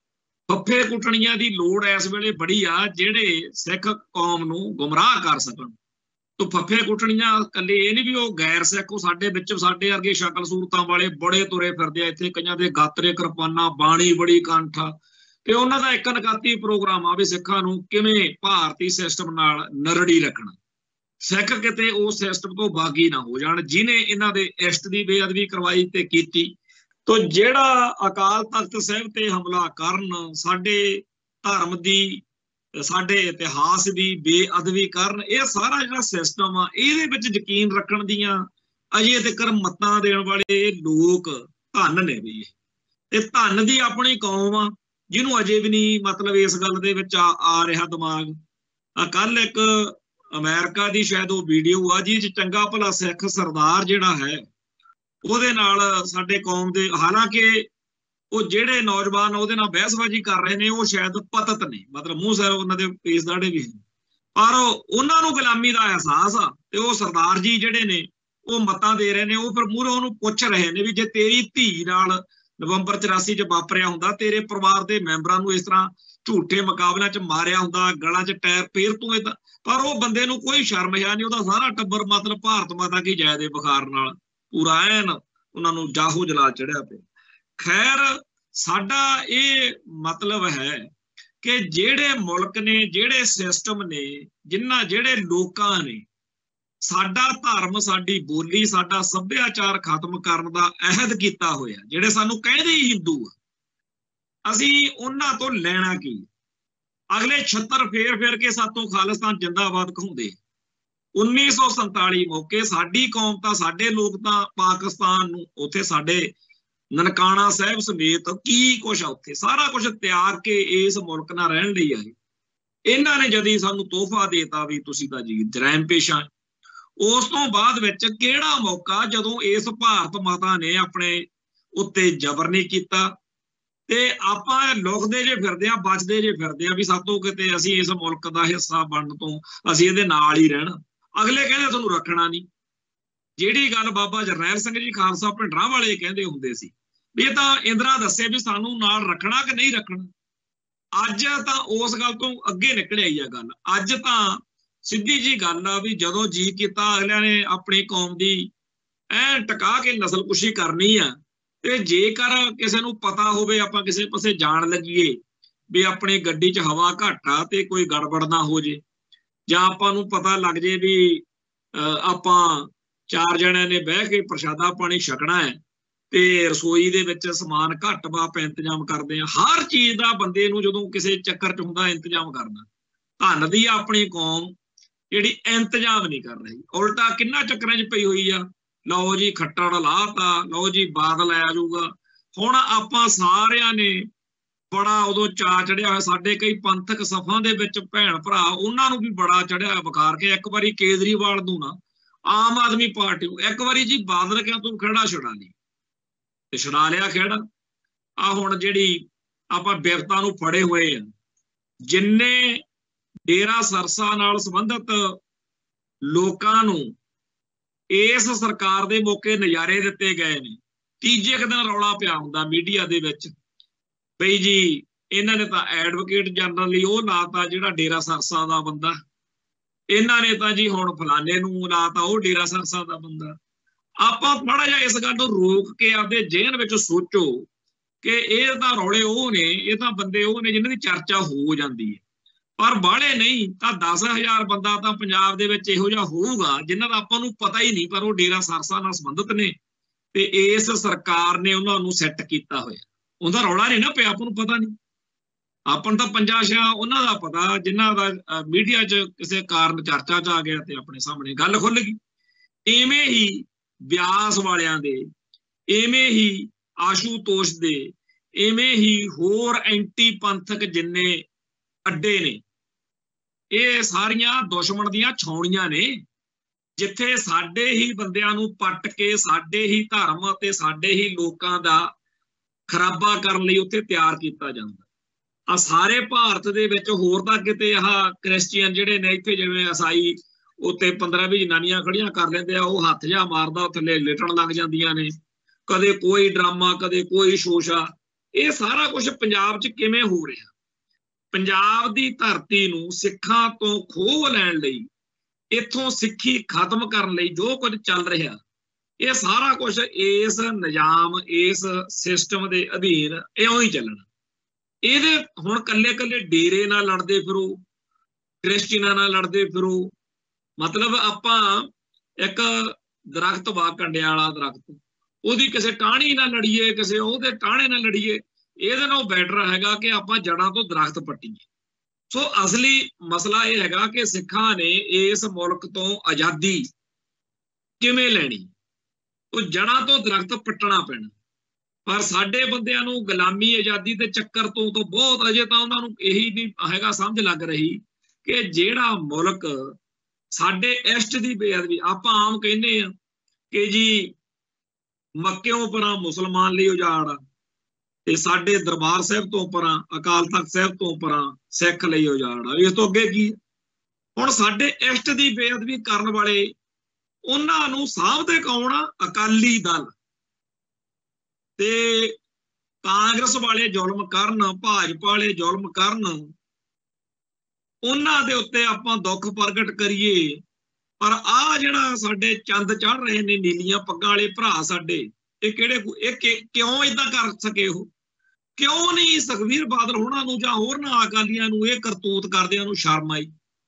ਫੱਫੇ ਕੁੱਟਣੀਆਂ ਦੀ ਲੋੜ ਇਸ ਵੇਲੇ ਬੜੀ ਆ, ਜਿਹੜੇ ਸਿੱਖ ਕੌਮ ਨੂੰ ਗੁੰਮਰਾਹ ਕਰ ਸਕਣ। ਤੋ ਫੱਫੇ ਕੁੱਟਣੀਆਂ ਇਕੱਲੇ ਇਹ ਨਹੀਂ ਵੀ ਉਹ ਗੈਰ ਸਿੱਖ, ਉਹ ਸਾਡੇ ਵਿੱਚ ਸਾਡੇ ਵਰਗੇ ਸ਼ਕਲ ਸੂਰਤਾਂ ਵਾਲੇ ਬੜੇ ਤੁਰੇ ਫਿਰਦੇ ਆ ਇੱਥੇ, ਕਈਆਂ ਦੇ ਗਾਤਰੇ ਕਿਰਪਾਨਾਂ, ਬਾਣੀ ਬੜੀ ਕੰਠ ਆ, ਤੇ ਉਹਨਾਂ ਦਾ ਇੱਕ ਨਕਾਤੀ ਪ੍ਰੋਗਰਾਮ ਆ ਵੀ ਸਿੱਖਾਂ ਨੂੰ ਕਿਵੇਂ ਭਾਰਤੀ ਸਿਸਟਮ ਨਾਲ ਨਰੜੀ ਰੱਖਣਾ, ਸਿੱਖ ਕਿਤੇ ਉਸ ਸਿਸਟਮ ਤੋਂ ਬਾਗੀ ਨਾ ਹੋ ਜਾਣ ਜਿਹਨੇ ਇਹਨਾਂ ਦੇ ਇਸ਼ਟ ਦੀ ਬੇਅਦਬੀ ਕਰਵਾਈ ਤੇ ਕੀਤੀ। ਤੋ ਜਿਹੜਾ ਅਕਾਲ ਤਖਤ ਸਾਹਿਬ ਤੇ ਹਮਲਾ ਕਰਨ, ਸਾਡੇ ਧਰਮ ਦੀ, ਸਾਡੇ ਇਤਿਹਾਸ ਦੀ ਬੇਅਦਬੀ ਕਰਨ, ਇਹ ਸਾਰਾ ਜਿਹੜਾ ਸਿਸਟਮ ਆ ਇਹਦੇ ਵਿੱਚ ਯਕੀਨ ਰੱਖਣ ਦੀਆਂ ਅਜੇ ਤੱਕ ਮੱਤਾਂ ਦੇਣ ਵਾਲੇ ਲੋਕ ਧੰਨ ਨੇ ਵੀ। ਇਹ ਧੰਨ ਦੀ ਆਪਣੀ ਕੌਮ ਆ ਜਿਹਨੂੰ ਅਜੇ ਵੀ ਨਹੀਂ ਮਤਲਬ ਇਸ ਗੱਲ ਦੇ ਵਿੱਚ ਆ ਆ ਰਿਹਾ ਦਿਮਾਗ। ਕੱਲ ਇੱਕ ਅਮਰੀਕਾ ਦੀ ਸ਼ਾਇਦ ਉਹ ਵੀਡੀਓ ਆ ਜਿਹਦੇ 'ਚ ਚੰਗਾ ਭਲਾ ਸਿੱਖ ਸਰਦਾਰ ਜਿਹੜਾ ਹੈ ਉਹਦੇ ਨਾਲ ਸਾਡੇ ਕੌਮ ਦੇ, ਹਾਲਾਂਕਿ ਉਹ ਜਿਹੜੇ ਨੌਜਵਾਨ ਉਹਦੇ ਨਾਲ ਬਹਿਸਬਾਜ਼ੀ ਕਰ ਰਹੇ ਨੇ ਉਹ ਸ਼ਾਇਦ ਪਤਤ ਨੇ, ਮਤਲਬ ਮੂੰਹ ਸਿਰ ਉਹਨਾਂ ਦੇ ਪੇਸ ਦਾੜੇ ਵੀ, ਪਰ ਉਹਨਾਂ ਨੂੰ ਗੁਲਾਮੀ ਦਾ ਅਹਿਸਾਸ ਆ। ਤੇ ਉਹ ਸਰਦਾਰ ਜੀ ਜਿਹੜੇ ਨੇ ਉਹ ਮਤਾਂ ਦੇ ਰਹੇ ਨੇ, ਉਹ ਫਿਰ ਮੂਹਰੋਂ ਉਹਨੂੰ ਪੁੱਛ ਰਹੇ ਨੇ ਵੀ ਜੇ ਤੇਰੀ ਧੀ ਨਾਲ ਨਵੰਬਰ ਚੁਰਾਸੀ 'ਚ ਵਾਪਰਿਆ ਹੁੰਦਾ, ਤੇਰੇ ਪਰਿਵਾਰ ਦੇ ਮੈਂਬਰਾਂ ਨੂੰ ਇਸ ਤਰ੍ਹਾਂ ਝੂਠੇ ਮੁਕਾਬਲਿਆਂ 'ਚ ਮਾਰਿਆ ਹੁੰਦਾ, ਗਲਾਂ 'ਚ ਟਾਇਰ, ਫੇਰ ਤੂੰ ਏਦਾਂ। ਪਰ ਉਹ ਬੰਦੇ ਨੂੰ ਕੋਈ ਸ਼ਰਮ ਹੈ ਨਹੀਂ, ਉਹਦਾ ਸਾਰਾ ਟੱਬਰ ਮਤਲਬ ਭਾਰਤ ਮਾਤਾ ਕੀ ਜੈ ਦੇ ਬੁਖਾਰ ਨਾਲ ਪੂਰਾ ਐਨ ਉਹਨਾਂ ਨੂੰ ਜਾਹੋ ਜਲਾਲ ਚੜਿਆ ਪਿਆ। ਖੈਰ, ਸਾਡਾ ਇਹ ਮਤਲਬ ਹੈ ਕਿ ਜਿਹੜੇ ਮੁਲਕ ਨੇ, ਜਿਹੜੇ ਸਿਸਟਮ ਨੇ, ਜਿਨ੍ਹਾਂ ਜਿਹੜੇ ਲੋਕਾਂ ਨੇ ਸਾਡਾ ਧਰਮ, ਸਾਡੀ ਬੋਲੀ, ਸਾਡਾ ਸੱਭਿਆਚਾਰ ਖਤਮ ਕਰਨ ਦਾ ਅਹਿਦ ਕੀਤਾ ਹੋਇਆ, ਜਿਹੜੇ ਸਾਨੂੰ ਕਹਿੰਦੇ ਹੀ ਹਿੰਦੂ ਆ, ਅਸੀਂ ਉਹਨਾਂ ਤੋਂ ਲੈਣਾ ਕੀ? ਅਗਲੇ ਛੱਤਰ ਫੇਰ ਫੇਰ ਕੇ ਸਾਤੋਂ ਖਾਲਿਸਤਾਨ ਜਿੰਦਾਬਾਦ ਕਹਾਉਂਦੇ। ਉੱਨੀ ਸੌ ਸੰਤਾਲੀ ਮੌਕੇ ਸਾਡੀ ਕੌਮ ਤਾਂ, ਸਾਡੇ ਲੋਕ ਤਾਂ ਪਾਕਿਸਤਾਨ ਨੂੰ, ਉੱਥੇ ਸਾਡੇ ਨਨਕਾਣਾ ਸਾਹਿਬ ਸਮੇਤ ਕੀ ਕੁਛ ਆ, ਉੱਥੇ ਸਾਰਾ ਕੁਛ ਤਿਆਗ ਕੇ ਇਸ ਮੁਲਕ ਨਾਲ ਰਹਿਣ ਲਈ ਆਏ। ਇਹਨਾਂ ਨੇ ਜਦੀ ਸਾਨੂੰ ਤੋਹਫਾ ਦੇਤਾ ਵੀ ਤੁਸੀਂ ਤਾਂ ਜੀ ਜਰੈਮ ਪੇਸ਼ਾ। ਉਸ ਤੋਂ ਬਾਅਦ ਵਿੱਚ ਕਿਹੜਾ ਮੌਕਾ ਜਦੋਂ ਇਸ ਭਾਰਤ ਮਾਤਾ ਨੇ ਆਪਣੇ ਉੱਤੇ ਜ਼ਬਰ ਨਹੀਂ ਕੀਤਾ, ਤੇ ਆਪਾਂ ਲੁਕਦੇ ਜੇ ਫਿਰਦੇ ਆ, ਬਚਦੇ ਜੇ ਫਿਰਦੇ ਆ ਵੀ ਸਾਤੋਂ ਕਿਤੇ ਅਸੀਂ ਇਸ ਮੁਲਕ ਦਾ ਹਿੱਸਾ ਬਣਨ ਤੋਂ ਅਸੀਂ ਇਹਦੇ ਨਾਲ ਹੀ ਰਹਿਣਾ। ਅਗਲੇ ਕਹਿੰਦੇ ਤੁਹਾਨੂੰ ਰੱਖਣਾ ਨਹੀਂ। ਜਿਹੜੀ ਗੱਲ ਬਾਬਾ ਜਰਨੈਲ ਸਿੰਘ ਜੀ ਖਾਲਸਾ ਭਿੰਡਰਾਂ ਵਾਲੇ ਕਹਿੰਦੇ ਹੁੰਦੇ ਸੀ ਵੀ ਇਹ ਤਾਂ ਇੰਦਰਾ ਦੱਸੇ ਵੀ ਸਾਨੂੰ ਨਾਲ ਰੱਖਣਾ ਕਿ ਨਹੀਂ ਰੱਖਣਾ। ਅੱਜ ਤਾਂ ਉਸ ਗੱਲ ਤੋਂ ਅੱਗੇ ਨਿਕਲ ਆਈ ਆ ਗੱਲ। ਅੱਜ ਤਾਂ ਸਿੱਧੀ ਜੀ ਗੱਲ ਆ ਵੀ ਜਦੋਂ ਜੀ ਕੀਤਾ ਅਗਲਿਆਂ ਨੇ ਆਪਣੀ ਕੌਮ ਦੀ ਐ ਟਿਕਾ ਕੇ ਨਸਲਕੁਸ਼ੀ ਕਰਨੀ ਆ। ਤੇ ਜੇਕਰ ਕਿਸੇ ਨੂੰ ਪਤਾ ਹੋਵੇ, ਆਪਾਂ ਕਿਸੇ ਪਾਸੇ ਜਾਣ ਲੱਗੀਏ ਵੀ ਆਪਣੀ ਗੱਡੀ 'ਚ ਹਵਾ ਘੱਟ ਆ ਤੇ ਕੋਈ ਗੜਬੜ ਨਾ ਹੋ ਜੇ, ਜਾਂ ਆਪਾਂ ਨੂੰ ਪਤਾ ਲੱਗ ਜੇ ਵੀ ਆਪਾਂ ਚਾਰ ਜਣਿਆਂ ਨੇ ਬਹਿ ਕੇ ਪ੍ਰਸ਼ਾਦਾ ਪਾਣੀ ਛਕਣਾ ਹੈ ਤੇ ਰਸੋਈ ਦੇ ਵਿੱਚ ਸਮਾਨ ਘੱਟ ਵਾ, ਆਪਾਂ ਇੰਤਜ਼ਾਮ ਕਰਦੇ ਹਾਂ। ਹਰ ਚੀਜ਼ ਦਾ ਬੰਦੇ ਨੂੰ ਜਦੋਂ ਕਿਸੇ ਚੱਕਰ 'ਚ ਹੁੰਦਾ ਇੰਤਜ਼ਾਮ ਕਰਨਾ। ਧੰਨ ਦੀ ਆਪਣੀ ਕੌਮ ਜਿਹੜੀ ਇੰਤਜ਼ਾਮ ਨਹੀਂ ਕਰ ਰਹੀ, ਉਲਟਾ ਕਿੰਨਾ ਚੱਕਰਾਂ 'ਚ ਪਈ ਹੋਈ ਆ। ਲਓ ਜੀ ਖੱਟੜ ਲਾਤਾ, ਲਓ ਜੀ ਬਾਦਲ ਆ ਜਾਊਗਾ। ਹੁਣ ਆਪਾਂ ਸਾਰਿਆਂ ਨੇ ਬੜਾ ਉਦੋਂ ਚਾਅ ਚੜਿਆ ਹੋਇਆ, ਸਾਡੇ ਕਈ ਪੰਥਕ ਸਫਾਂ ਦੇ ਵਿੱਚ ਭੈਣ ਭਰਾ ਉਹਨਾਂ ਨੂੰ ਵੀ ਬੜਾ ਚੜਿਆ ਬੁਖਾਰ ਕੇ ਇੱਕ ਵਾਰੀ ਕੇਜਰੀਵਾਲ ਨੂੰ ਨਾ, ਆਮ ਆਦਮੀ ਪਾਰਟੀ ਨੂੰ ਇੱਕ ਵਾਰੀ ਜੀ ਬਾਦਲ ਕਿਉਂ ਤੂੰ ਖੜਾ ਛੁਡਾ ਲਈ, ਤੇ ਛੁਡਾ ਲਿਆ ਖੇੜਾ। ਆ ਹੁਣ ਜਿਹੜੀ ਆਪਾਂ ਬਿਰਤਾਂ ਨੂੰ ਫੜੇ ਹੋਏ ਆ, ਜਿੰਨੇ ਡੇਰਾ ਸਰਸਾ ਨਾਲ ਸੰਬੰਧਿਤ ਲੋਕਾਂ ਨੂੰ ਇਸ ਸਰਕਾਰ ਦੇ ਮੌਕੇ ਨਜ਼ਾਰੇ ਦਿੱਤੇ ਗਏ ਨੇ। ਤੀਜੇ ਕੁ ਦਿਨ ਰੌਲਾ ਪਿਆ ਹੁੰਦਾ ਮੀਡੀਆ ਦੇ ਵਿੱਚ ਬਈ ਜੀ ਇਹਨਾਂ ਨੇ ਤਾਂ ਐਡਵੋਕੇਟ ਜਨਰਲ ਲਈ ਉਹ ਲਾਤਾ ਜਿਹੜਾ ਡੇਰਾ ਸਰਸਾ ਦਾ ਬੰਦਾ, ਇਹਨਾਂ ਨੇ ਤਾਂ ਜੀ ਹੁਣ ਫਲਾਣੇ ਨੂੰ ਲਾਤਾ ਉਹ ਡੇਰਾ ਸਰਸਾ ਦਾ ਬੰਦਾ। ਆਪਾਂ ਮਾੜਾ ਜਿਹਾ ਇਸ ਗੱਲ ਨੂੰ ਰੋਕ ਕੇ ਆਪਦੇ ਜ਼ਿਹਨ ਵਿੱਚ ਸੋਚੋ ਕਿ ਇਹ ਤਾਂ ਰੌਲੇ ਉਹ ਨੇ, ਇਹ ਤਾਂ ਬੰਦੇ ਉਹ ਨੇ ਜਿਨ੍ਹਾਂ ਦੀ ਚਰਚਾ ਹੋ ਜਾਂਦੀ ਹੈ, ਪਰ ਬਾਹਲੇ ਨਹੀਂ ਤਾਂ ਦਸ ਹਜ਼ਾਰ ਬੰਦਾ ਤਾਂ ਪੰਜਾਬ ਦੇ ਵਿੱਚ ਇਹੋ ਜਿਹਾ ਹੋਊਗਾ ਜਿਨ੍ਹਾਂ ਦਾ ਆਪਾਂ ਨੂੰ ਪਤਾ ਹੀ ਨਹੀਂ, ਪਰ ਉਹ ਡੇਰਾ ਸਰਸਾ ਨਾਲ ਸੰਬੰਧਿਤ ਨੇ ਤੇ ਇਸ ਸਰਕਾਰ ਨੇ ਉਹਨਾਂ ਨੂੰ ਸੈੱਟ ਕੀਤਾ ਹੋਇਆ। ਉਹਦਾ ਰੌਲਾ ਨਹੀਂ ਨਾ ਪਿਆ, ਆਪਾਂ ਨੂੰ ਪਤਾ ਨਹੀਂ। ਆਪਾਂ ਨੂੰ ਤਾਂ ਪੰਜਾਂ ਛਿਆਂ ਉਹਨਾਂ ਦਾ ਪਤਾ ਜਿਨ੍ਹਾਂ ਦਾ ਮੀਡੀਆ 'ਚ ਕਿਸੇ ਕਾਰਨ ਚਰਚਾ 'ਚ ਆ ਗਿਆ ਤੇ ਆਪਣੇ ਸਾਹਮਣੇ ਗੱਲ ਖੁੱਲ ਗਈ। ਇਵੇਂ ਹੀ ਬਿਆਸ ਵਾਲਿਆਂ ਦੇ, ਇਵੇਂ ਹੀ ਆਸ਼ੂਤੋਸ਼ ਦੇ, ਇਵੇਂ ਹੀ ਹੋਰ ਐਂਟੀ ਪੰਥਕ ਜਿੰਨੇ ਅੱਡੇ ਨੇ, ਇਹ ਸਾਰੀਆਂ ਦੁਸ਼ਮਣ ਦੀਆਂ ਛਾਉਣੀਆਂ ਨੇ ਜਿੱਥੇ ਸਾਡੇ ਹੀ ਬੰਦਿਆਂ ਨੂੰ ਪੱਟ ਕੇ ਸਾਡੇ ਹੀ ਧਰਮ ਅਤੇ ਸਾਡੇ ਹੀ ਲੋਕਾਂ ਦਾ ਖਰਾਬਾ ਕਰਨ ਲਈ ਉੱਥੇ ਤਿਆਰ ਕੀਤਾ ਜਾਂਦਾ। ਆ ਸਾਰੇ ਭਾਰਤ ਦੇ ਵਿੱਚ ਹੋਰ ਤਾਂ ਕਿਤੇ ਆਹ ਕ੍ਰਿਸਚੀਅਨ ਜਿਹੜੇ ਨੇ ਇੱਥੇ ਜਿਵੇਂ ਈਸਾਈ ਉੱਤੇ ਪੰਦਰਾਂ ਵੀਹ ਜਨਾਨੀਆਂ ਖੜੀਆਂ ਕਰ ਲੈਂਦੇ ਆ, ਉਹ ਹੱਥ ਜਿਹਾ ਮਾਰਦਾ ਥੱਲੇ ਲਿਟਣ ਲੱਗ ਜਾਂਦੀਆਂ ਨੇ, ਕਦੇ ਕੋਈ ਡਰਾਮਾ ਕਦੇ ਕੋਈ ਸ਼ੋਸ਼ਾ। ਇਹ ਸਾਰਾ ਕੁਝ ਪੰਜਾਬ 'ਚ ਕਿਵੇਂ ਹੋ ਰਿਹਾ? ਪੰਜਾਬ ਦੀ ਧਰਤੀ ਨੂੰ ਸਿੱਖਾਂ ਤੋਂ ਖੋਹ ਲੈਣ ਲਈ, ਇੱਥੋਂ ਸਿੱਖੀ ਖਤਮ ਕਰਨ ਲਈ ਜੋ ਕੁਝ ਚੱਲ ਰਿਹਾ, ਇਹ ਸਾਰਾ ਕੁਝ ਇਸ ਨਿਜ਼ਾਮ ਇਸ ਸਿਸਟਮ ਦੇ ਅਧੀਨ ਇਉਂ ਹੀ ਚੱਲਣਾ। ਇਹਦੇ ਹੁਣ ਕੱਲੇ ਕੱਲੇ ਡੇਰੇ ਨਾਲ ਲੜਦੇ ਫਿਰੋ, ਕ੍ਰਿਸਚੀਅਨਾਂ ਨਾਲ ਲੜਦੇ ਫਿਰੋ। ਮਤਲਬ ਆਪਾਂ ਇੱਕ ਦਰਖਤ ਵਾ ਕੰਡਿਆਂ ਵਾਲਾ ਦਰਖਤ, ਉਹਦੀ ਕਿਸੇ ਟਾਹਣੀ ਨਾਲ ਲੜੀਏ, ਕਿਸੇ ਉਹਦੇ ਟਾਹਣੇ ਨਾਲ ਲੜੀਏ, ਇਹਦੇ ਨਾਲੋਂ ਬੈਟਰ ਹੈਗਾ ਕਿ ਆਪਾਂ ਜੜ੍ਹਾਂ ਤੋਂ ਦਰਖਤ ਪੱਟੀਏ। ਸੋ ਅਸਲੀ ਮਸਲਾ ਇਹ ਹੈਗਾ ਕਿ ਸਿੱਖਾਂ ਨੇ ਇਸ ਮੁਲਕ ਤੋਂ ਆਜ਼ਾਦੀ ਕਿਵੇਂ ਲੈਣੀ, ਉਹ ਜੜ੍ਹਾਂ ਤੋਂ ਦਰਖਤ ਪੱਟਣਾ ਪੈਣਾ। ਪਰ ਸਾਡੇ ਬੰਦਿਆਂ ਨੂੰ ਗੁਲਾਮੀ ਆਜ਼ਾਦੀ ਦੇ ਚੱਕਰ ਤੋਂ ਤੋਂ ਬਹੁਤ ਅਜੇ ਤਾਂ ਉਹਨਾਂ ਨੂੰ ਇਹੀ ਨਹੀਂ ਹੈਗਾ ਸਮਝ ਲੱਗ ਰਹੀ ਕਿ ਜਿਹੜਾ ਮੁਲਕ ਸਾਡੇ ਇਸ਼ਟ ਦੀ ਬੇਅਦਬੀ, ਆਪਾਂ ਆਮ ਕਹਿੰਦੇ ਆ ਕਿ ਜੀ ਮੱਕਿਓਂ ਪਰਾਂ ਮੁਸਲਮਾਨ ਲਈ ਉਜਾੜ ਆ, ਤੇ ਸਾਡੇ ਦਰਬਾਰ ਸਾਹਿਬ ਤੋਂ ਪਰਾਂ ਅਕਾਲ ਤਖਤ ਸਾਹਿਬ ਤੋਂ ਪਰਾਂ ਸਿੱਖ ਲਈ ਉਜਾੜ ਆ। ਇਸ ਤੋਂ ਅੱਗੇ ਕੀ? ਹੁਣ ਸਾਡੇ ਇਸ਼ਟ ਦੀ ਬੇਅਦਬੀ ਕਰਨ ਵਾਲੇ ਉਹਨਾਂ ਨੂੰ ਸਾਂਭਦੇ ਕੌਣ ਆ? ਅਕਾਲੀ ਦਲ। ਤੇ ਕਾਂਗਰਸ ਵਾਲੇ ਜ਼ੁਲਮ ਕਰਨ, ਭਾਜਪਾ ਵਾਲੇ ਜ਼ੁਲਮ ਕਰਨ, ਉਹਨਾਂ ਦੇ ਉੱਤੇ ਆਪਾਂ ਦੁੱਖ ਪ੍ਰਗਟ ਕਰੀਏ। ਪਰ ਆਹ ਜਿਹੜਾ ਸਾਡੇ ਚੰਦ ਚੜ ਰਹੇ ਨੇ ਨੀਲੀਆਂ ਪੱਗਾਂ ਵਾਲੇ ਭਰਾ ਸਾਡੇ, ਇਹ ਕਿਹੜੇ ਇਹ ਕਿਉਂ ਏਦਾਂ ਕਰ ਸਕੇ? ਉਹ ਕਿਉਂ ਨਹੀਂ ਸੁਖਬੀਰ ਬਾਦਲ ਹੋਣਾ ਨੂੰ ਜਾਂ ਹੋਰਨਾਂ ਅਕਾਲੀਆਂ ਨੂੰ ਇਹ ਕਰਤੂਤ ਕਰਦਿਆਂ ਨੂੰ ਸ਼ਰਮ ਆਈ?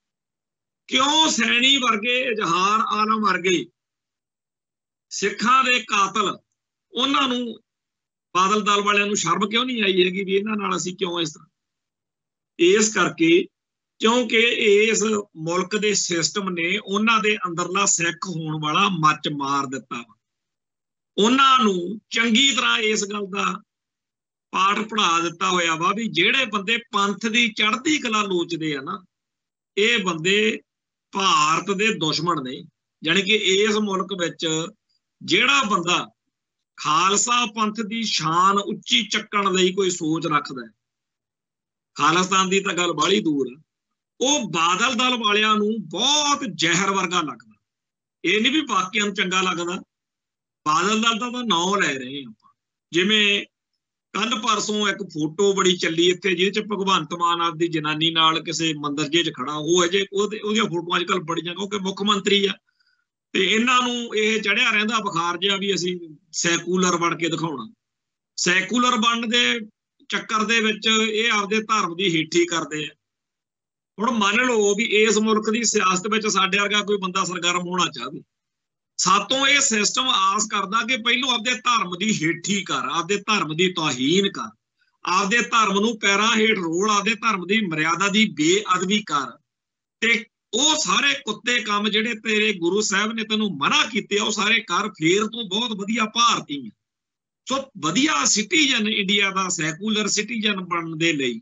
ਕਿਉਂ ਸੈਣੀ ਵਰਗੇ, ਇਜ਼ਹਾਰ ਆਲਮ ਵਰਗੇ ਸਿੱਖਾਂ ਦੇ ਕਾਤਲ, ਉਹਨਾਂ ਨੂੰ ਬਾਦਲ ਦਲ ਵਾਲਿਆਂ ਨੂੰ ਸ਼ਰਮ ਕਿਉਂ ਨਹੀਂ ਆਈ ਹੈਗੀ ਵੀ ਇਹਨਾਂ ਨਾਲ ਅਸੀਂ ਕਿਉਂ ਇਸ ਤਰ੍ਹਾਂ? ਇਸ ਕਰਕੇ ਕਿਉਂਕਿ ਇਸ ਮੁਲਕ ਦੇ ਸਿਸਟਮ ਨੇ ਉਹਨਾਂ ਦੇ ਅੰਦਰਲਾ ਸਿੱਖ ਹੋਣ ਵਾਲਾ ਮੱਚ ਮਾਰ ਦਿੱਤਾ। ਉਹਨਾਂ ਨੂੰ ਚੰਗੀ ਤਰ੍ਹਾਂ ਇਸ ਗੱਲ ਦਾ ਪਾਠ ਪੜ੍ਹਾ ਦਿੱਤਾ ਹੋਇਆ ਵਾ ਵੀ ਜਿਹੜੇ ਬੰਦੇ ਪੰਥ ਦੀ ਚੜ੍ਹਦੀ ਕਲਾ ਲੋਚਦੇ ਆ ਨਾ, ਇਹ ਬੰਦੇ ਭਾਰਤ ਦੇ ਦੁਸ਼ਮਣ ਨੇ। ਜਾਣੀ ਕਿ ਇਸ ਮੁਲਕ ਵਿੱਚ ਜਿਹੜਾ ਬੰਦਾ ਖਾਲਸਾ ਪੰਥ ਦੀ ਸ਼ਾਨ ਉੱਚੀ ਚੱਕਣ ਲਈ ਕੋਈ ਸੋਚ ਰੱਖਦਾ, ਖਾਲਿਸਤਾਨ ਦੀ ਤਾਂ ਗੱਲ ਬਾਹਲੀ ਦੂਰ ਆ, ਉਹ ਬਾਦਲ ਦਲ ਵਾਲਿਆਂ ਨੂੰ ਬਹੁਤ ਜ਼ਹਿਰ ਵਰਗਾ ਲੱਗਦਾ। ਇਹ ਨਹੀਂ ਵੀ ਬਾਕੀਆਂ ਨੂੰ ਚੰਗਾ ਲੱਗਦਾ। ਬਾਦਲ ਦਲ ਦਾ ਤਾਂ ਨਾਂ ਲੈ ਰਹੇ ਆਪਾਂ। ਜਿਵੇਂ ਕੱਲ ਪਰਸੋਂ ਇੱਕ ਫੋਟੋ ਬੜੀ ਚੱਲੀ ਇੱਥੇ ਜਿਹਦੇ ਚ ਭਗਵੰਤ ਮਾਨ ਆਪਦੀ ਜਨਾਨੀ ਨਾਲ ਕਿਸੇ ਮੰਦਿਰ ਜੇ ਚ ਖੜਾ, ਉਹ ਅਜੇ ਉਹਦੀਆਂ ਫੋਟੋਆਂ ਅੱਜ ਕੱਲ੍ਹ ਬੜੀਆਂ, ਕਿਉਂਕਿ ਮੁੱਖ ਮੰਤਰੀ ਆ ਤੇ ਇਹਨਾਂ ਨੂੰ ਇਹ ਚੜਿਆ ਰਹਿੰਦਾ ਬੁਖਾਰ ਜਿਹਾ ਵੀ ਅਸੀਂ ਸੈਕੂਲਰ ਬਣ ਕੇ ਦਿਖਾਉਣਾ। ਸੈਕੂਲਰ ਬਣਨ ਦੇ ਚੱਕਰ ਦੇ ਵਿੱਚ ਇਹ ਆਪਦੇ ਧਰਮ ਦੀ ਹੇਠੀ ਕਰਦੇ ਆ। ਹੁਣ ਮੰਨ ਲਓ ਵੀ ਇਸ ਮੁਲਕ ਦੀ ਸਿਆਸਤ ਵਿੱਚ ਸਾਡੇ ਵਰਗਾ ਕੋਈ ਬੰਦਾ ਸਰਗਰਮ ਹੋਣਾ ਚਾਹਵੇ, ਸਾਤੋਂ ਇਹ ਸਿਸਟਮ ਆਸ ਕਰਦਾ ਕਿ ਪਹਿਲੋਂ ਆਪਦੇ ਧਰਮ ਦੀ ਹੇਠੀ ਕਰ, ਆਪਦੇ ਧਰਮ ਦੀ ਤੋਹੀਨ ਕਰ, ਆਪਦੇ ਧਰਮ ਨੂੰ ਪੈਰਾਂ ਹੇਠ ਰੋਲ, ਆਪਦੇ ਧਰਮ ਦੀ ਮਰਿਆਦਾ ਦੀ ਬੇਅਦਬੀ ਕਰ, ਤੇ ਉਹ ਸਾਰੇ ਕੁੱਤੇ ਕੰਮ ਜਿਹੜੇ ਤੇਰੇ ਗੁਰੂ ਸਾਹਿਬ ਨੇ ਤੈਨੂੰ ਮਨਾ ਕੀਤੇ ਉਹ ਸਾਰੇ ਕਰ, ਫੇਰ ਤੂੰ ਬਹੁਤ ਵਧੀਆ ਭਾਰਤੀ ਹੈ। ਸੋ ਵਧੀਆ ਸਿਟੀਜ਼ਨ ਇੰਡੀਆ ਦਾ, ਸੈਕੂਲਰ ਸਿਟੀਜ਼ਨ ਬਣਨ ਦੇ ਲਈ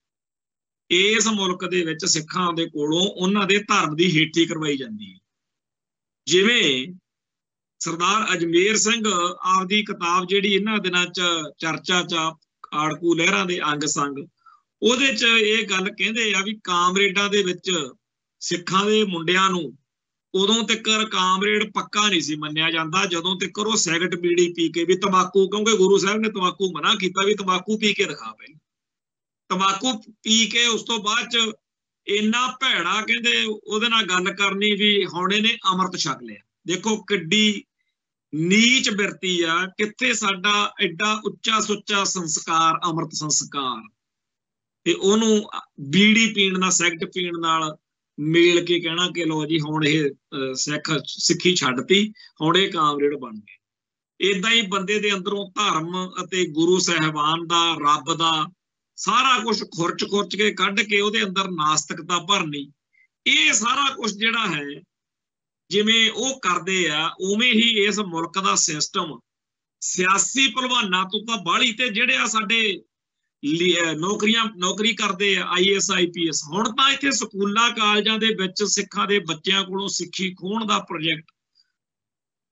ਇਸ ਮੁਲਕ ਦੇ ਵਿੱਚ ਸਿੱਖਾਂ ਦੇ ਕੋਲੋਂ ਉਹਨਾਂ ਦੇ ਧਰਮ ਦੀ ਹੇਠੀ ਕਰਵਾਈ ਜਾਂਦੀ ਹੈ। ਜਿਵੇਂ ਸਰਦਾਰ ਅਜਮੇਰ ਸਿੰਘ ਆਪਦੀ ਕਿਤਾਬ ਜਿਹੜੀ ਇਹਨਾਂ ਦਿਨਾਂ 'ਚ ਚਰਚਾ 'ਚ ਆੜਕੂ ਲਹਿਰਾਂ ਦੇ ਅੰਗ ਸੰਗ, ਉਹਦੇ 'ਚ ਇਹ ਗੱਲ ਕਹਿੰਦੇ ਆ ਵੀ ਕਾਮਰੇਡਾਂ ਦੇ ਵਿੱਚ ਸਿੱਖਾਂ ਦੇ ਮੁੰਡਿਆਂ ਨੂੰ ਉਦੋਂ ਤੱਕ ਕਾਮਰੇਡ ਪੱਕਾ ਨਹੀਂ ਸੀ ਮੰਨਿਆ ਜਾਂਦਾ ਜਦੋਂ ਤੱਕ ਉਹ ਸਿਗਰਟ ਬੀੜੀ ਪੀ ਕੇ ਵੀ ਤੰਬਾਕੂ, ਕਿਉਂਕਿ ਗੁਰੂ ਸਾਹਿਬ ਨੇ ਤੰਬਾਕੂ ਮਨਾ ਕੀਤਾ ਵੀ ਤੰਬਾਕੂ ਪੀ ਕੇ ਦਿਖਾ, ਪਹਿਲਾਂ ਤੰਬਾਕੂ ਪੀ ਕੇ ਉਸ ਤੋਂ ਬਾਅਦ 'ਚ ਇੰਨਾ ਭੈੜਾ ਕਹਿੰਦੇ ਉਹਦੇ ਨਾਲ ਗੱਲ ਕਰਨੀ ਵੀ ਹੁਣ ਇਹਨੇ ਅੰਮ੍ਰਿਤ ਛਕ ਲਿਆ। ਦੇਖੋ ਕਿੱਡੀ ਨੀਚ ਬਿਰਤੀ ਆ, ਕਿੱਥੇ ਸਾਡਾ ਐਡਾ ਉੱਚਾ ਸੁੱਚਾ ਸੰਸਕਾਰ ਅੰਮ੍ਰਿਤ ਸੰਸਕਾਰ, ਤੇ ਉਹਨੂੰ ਬੀੜੀ ਪੀਣ ਨਾਲ ਸਿਗਰਟ ਪੀਣ ਨਾਲ ਮੇਲ ਕੇ ਕਹਿਣਾ ਕਿ ਲੋ ਜੀ ਹੁਣ ਇਹ ਸਿੱਖ ਸਿੱਖੀ ਛੱਡਤੀ, ਹੁਣ ਇਹ ਕਾਮਰੇਡ ਬਣ ਗਏ। ਏਦਾਂ ਹੀ ਬੰਦੇ ਦੇ ਅੰਦਰੋਂ ਧਰਮ ਅਤੇ ਗੁਰੂ ਸਾਹਿਬਾਨ ਦਾ, ਰੱਬ ਦਾ ਸਾਰਾ ਕੁਝ ਖੁਰਚ ਖੁਰਚ ਕੇ ਕੱਢ ਕੇ ਉਹਦੇ ਅੰਦਰ ਨਾਸਤਿਕਤਾ ਭਰਨੀ, ਇਹ ਸਾਰਾ ਕੁਝ ਜਿਹੜਾ ਹੈ ਜਿਵੇਂ ਉਹ ਕਰਦੇ ਆ ਉਵੇਂ ਹੀ ਇਸ ਮੁਲਕ ਦਾ ਸਿਸਟਮ ਸਿਆਸੀ ਭਲਵਾਨਾਂ ਤੋਂ ਤਾਂ ਬਾਹਲੀ, ਤੇ ਜਿਹੜੇ ਆ ਸਾਡੇ ਨੌਕਰੀਆਂ ਨੌਕਰੀ ਕਰਦੇ ਆ ਆਈ A S I P S, ਹੁਣ ਤਾਂ ਇੱਥੇ ਸਕੂਲਾਂ ਕਾਲਜਾਂ ਦੇ ਵਿੱਚ ਸਿੱਖਾਂ ਦੇ ਬੱਚਿਆਂ ਕੋਲੋਂ ਸਿੱਖੀ ਖੋਹਣ ਦਾ ਪ੍ਰੋਜੈਕਟ